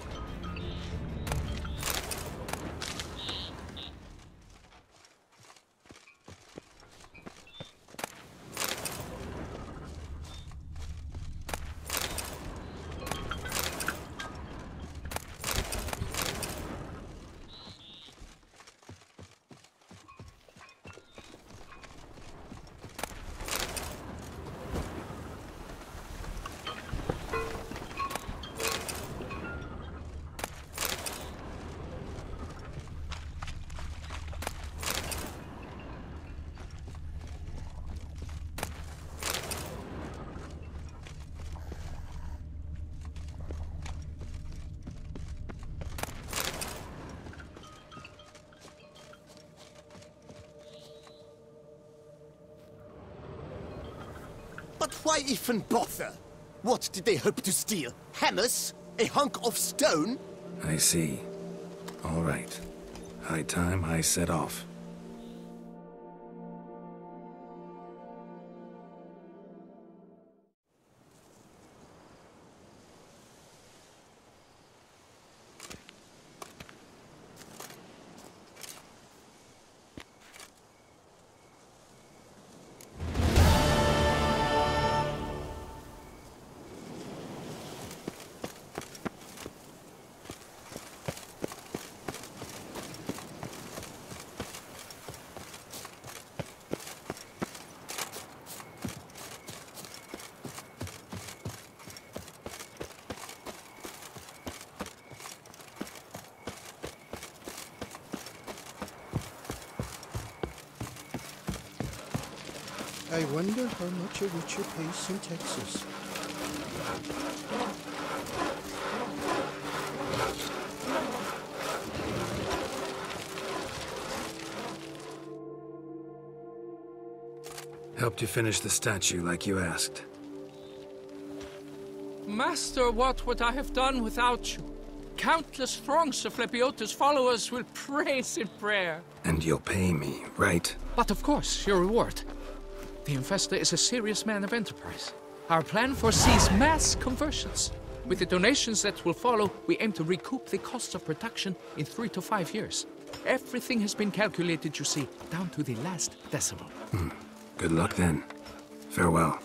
But why even bother? What did they hope to steal? Hammers? A hunk of stone? I see. All right. High time I set off. I wonder how much a Witcher pays in Texas. Helped you finish the statue like you asked. Master, what would I have done without you? Countless throngs of Lepiota's followers will praise in prayer. And you'll pay me, right? But of course, your reward. The Infesta is a serious man of enterprise. Our plan foresees mass conversions. With the donations that will follow, we aim to recoup the cost of production in three to five years. Everything has been calculated, you see, down to the last decimal. Hmm. Good luck then. Farewell.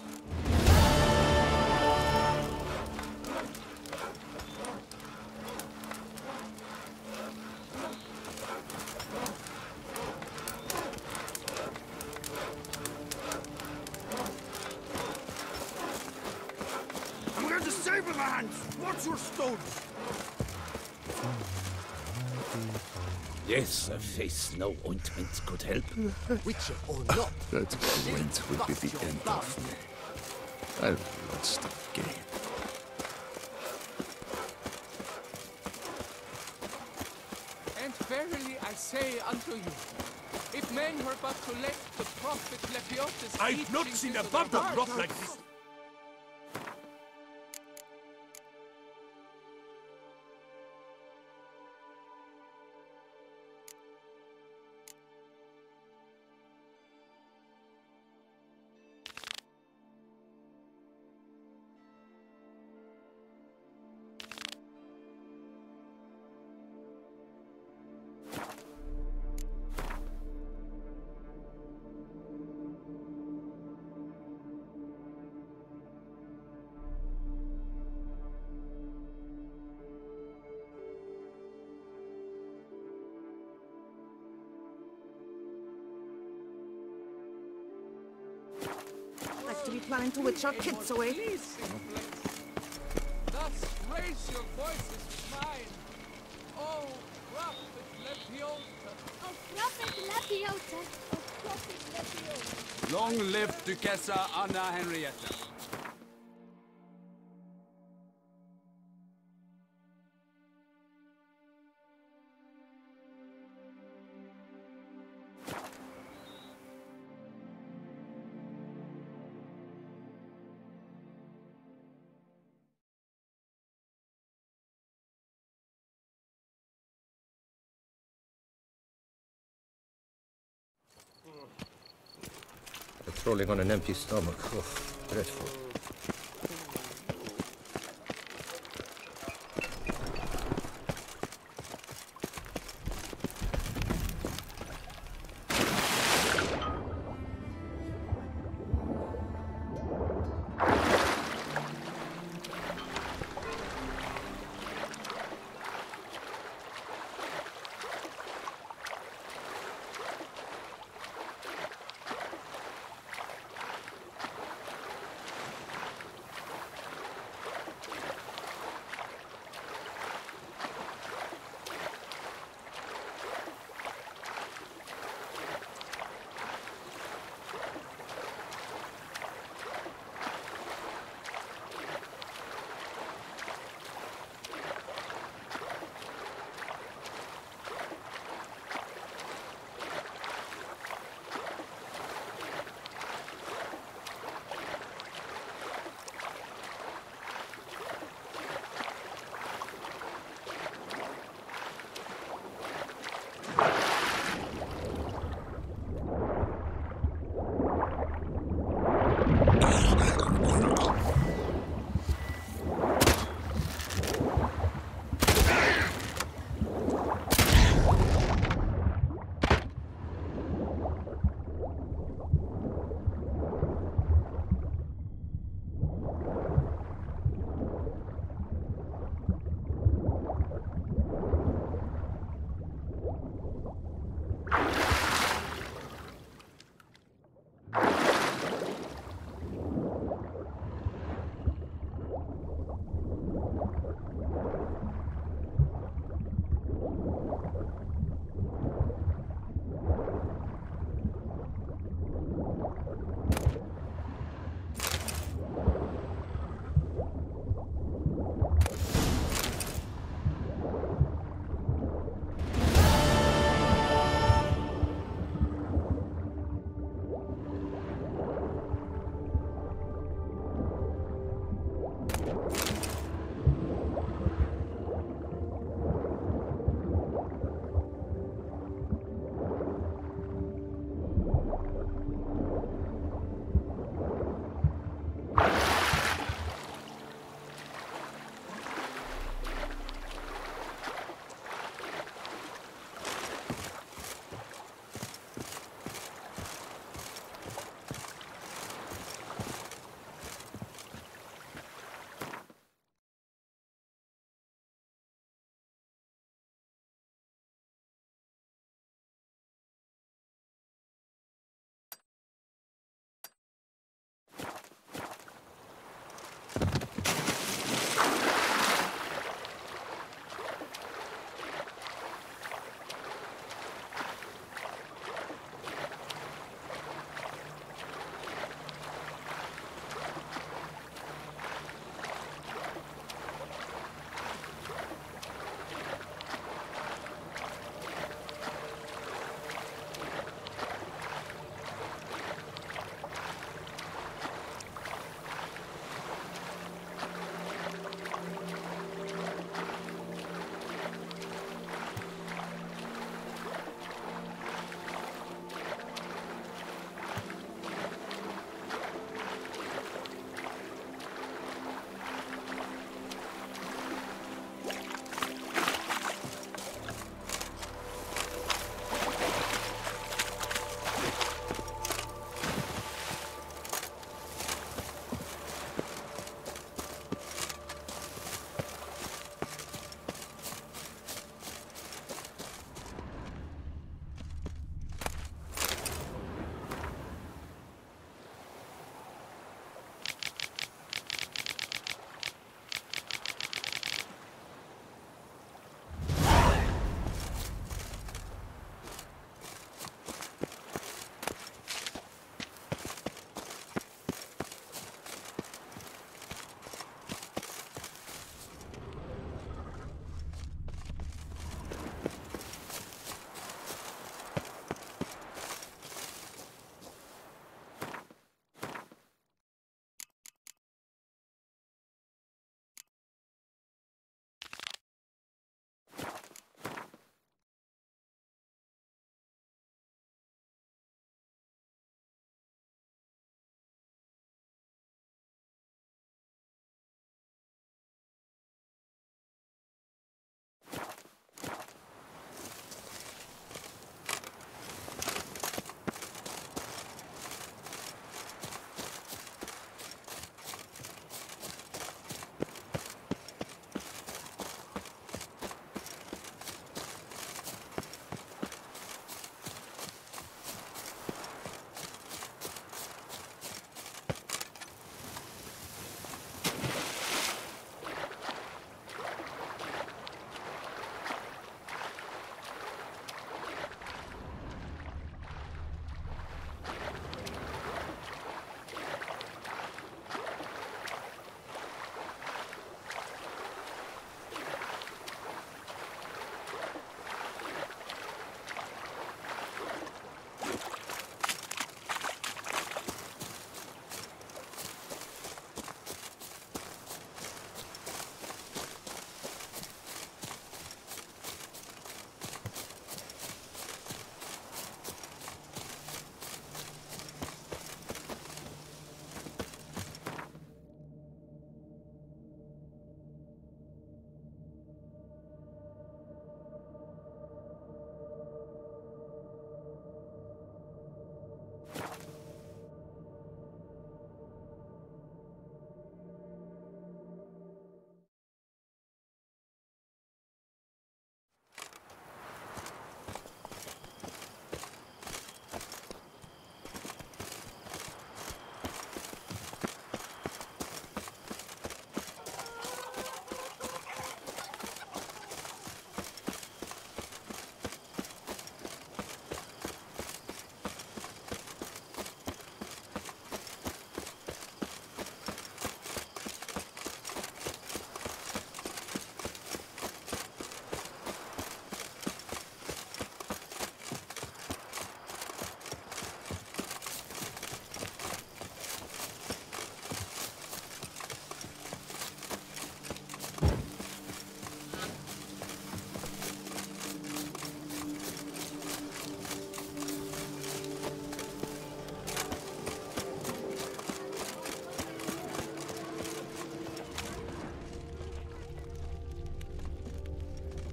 What's your stones? Yes, a face no ointment could help. Witcher or not. That Gwent will be the end of me. I've lost the game. And verily I say unto you, if men were but to let the prophet Lepiotus... I've not seen a bumper drop like this. To be planning to witch our kids away. Thus raise your voices with mine. Oh, Prophet Lepiota. Oh, Prophet Lepiota. Oh, Prophet Lepiota. Long live Duchessa Anna Henrietta. Crawling on an empty stomach. Oh, dreadful.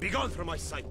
Begone from my sight!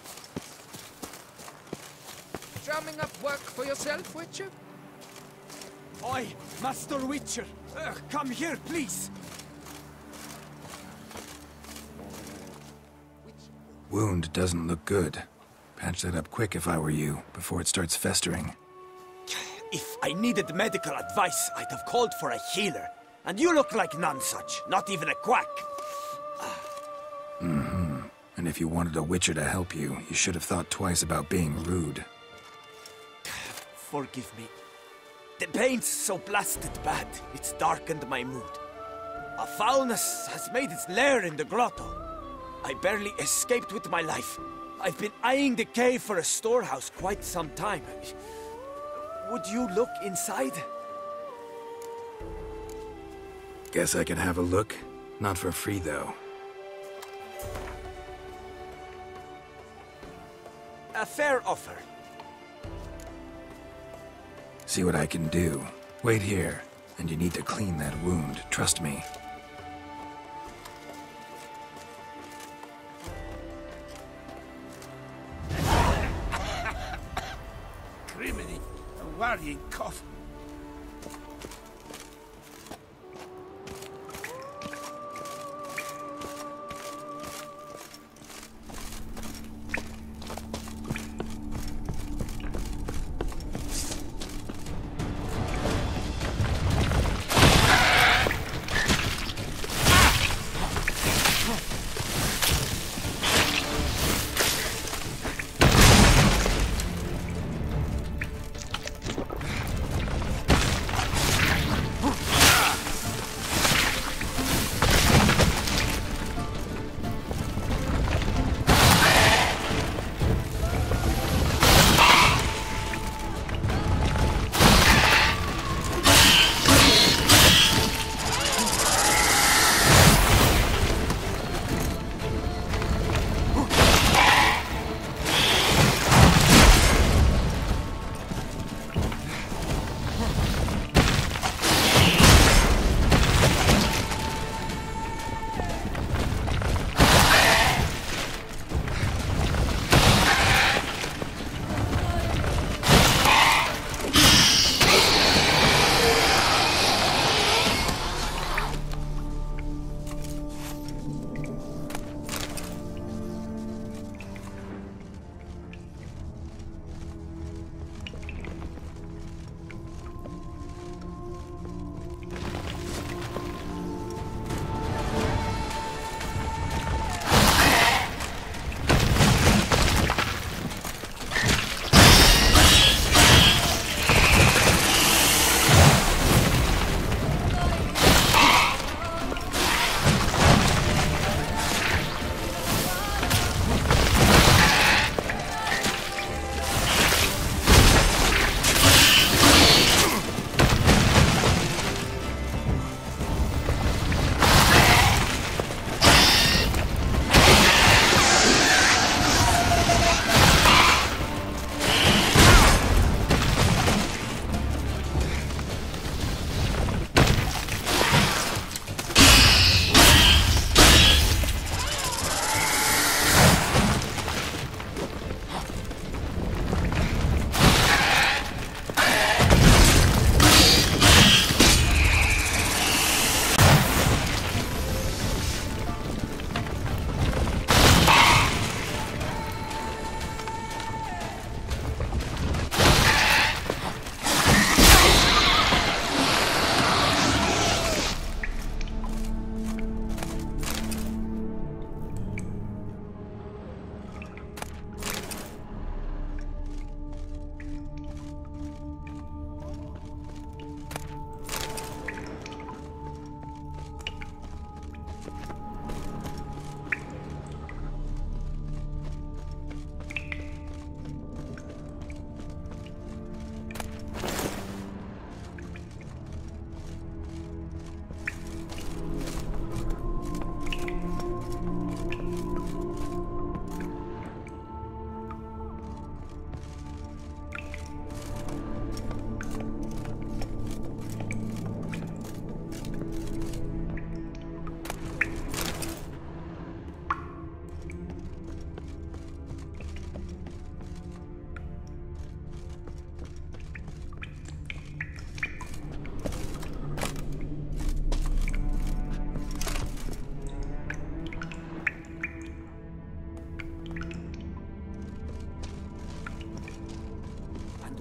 Drumming up work for yourself, Witcher? Oi, Master Witcher! Uh, come here, please! Wound doesn't look good. Patch that up quick if I were you, before it starts festering. If I needed medical advice, I'd have called for a healer. And you look like none such, not even a quack. Mm-hmm. And if you wanted a Witcher to help you, you should have thought twice about being rude. Forgive me. The pain's so blasted bad, it's darkened my mood. A foulness has made its lair in the grotto. I barely escaped with my life. I've been eyeing the cave for a storehouse quite some time. Would you look inside? Guess I could have a look. Not for free, though. A fair offer. See what I can do. Wait here, and you need to clean that wound, trust me. Criminy, a worrying cough.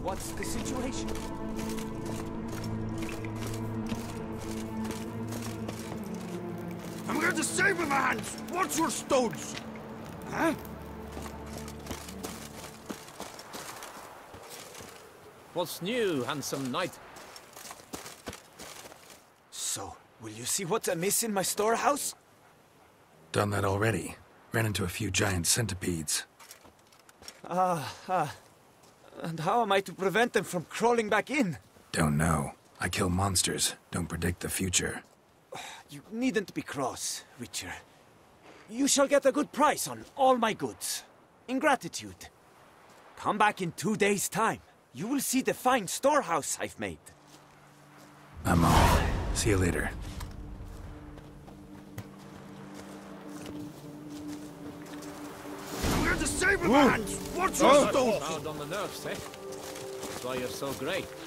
What's the situation? I'm going to save my hands! What's your stones? Huh? What's new, handsome knight? So, will you see what's amiss in my storehouse? Done that already. Ran into a few giant centipedes. Ah, ah. And how am I to prevent them from crawling back in? Don't know. I kill monsters, don't predict the future. You needn't be cross, Witcher. You shall get a good price on all my goods. In gratitude. Come back in two days' time. You will see the fine storehouse I've made. I'm off. See you later. I'm going to save my hands! What's your stones? Hard on the nerves, eh? That's why you're so great.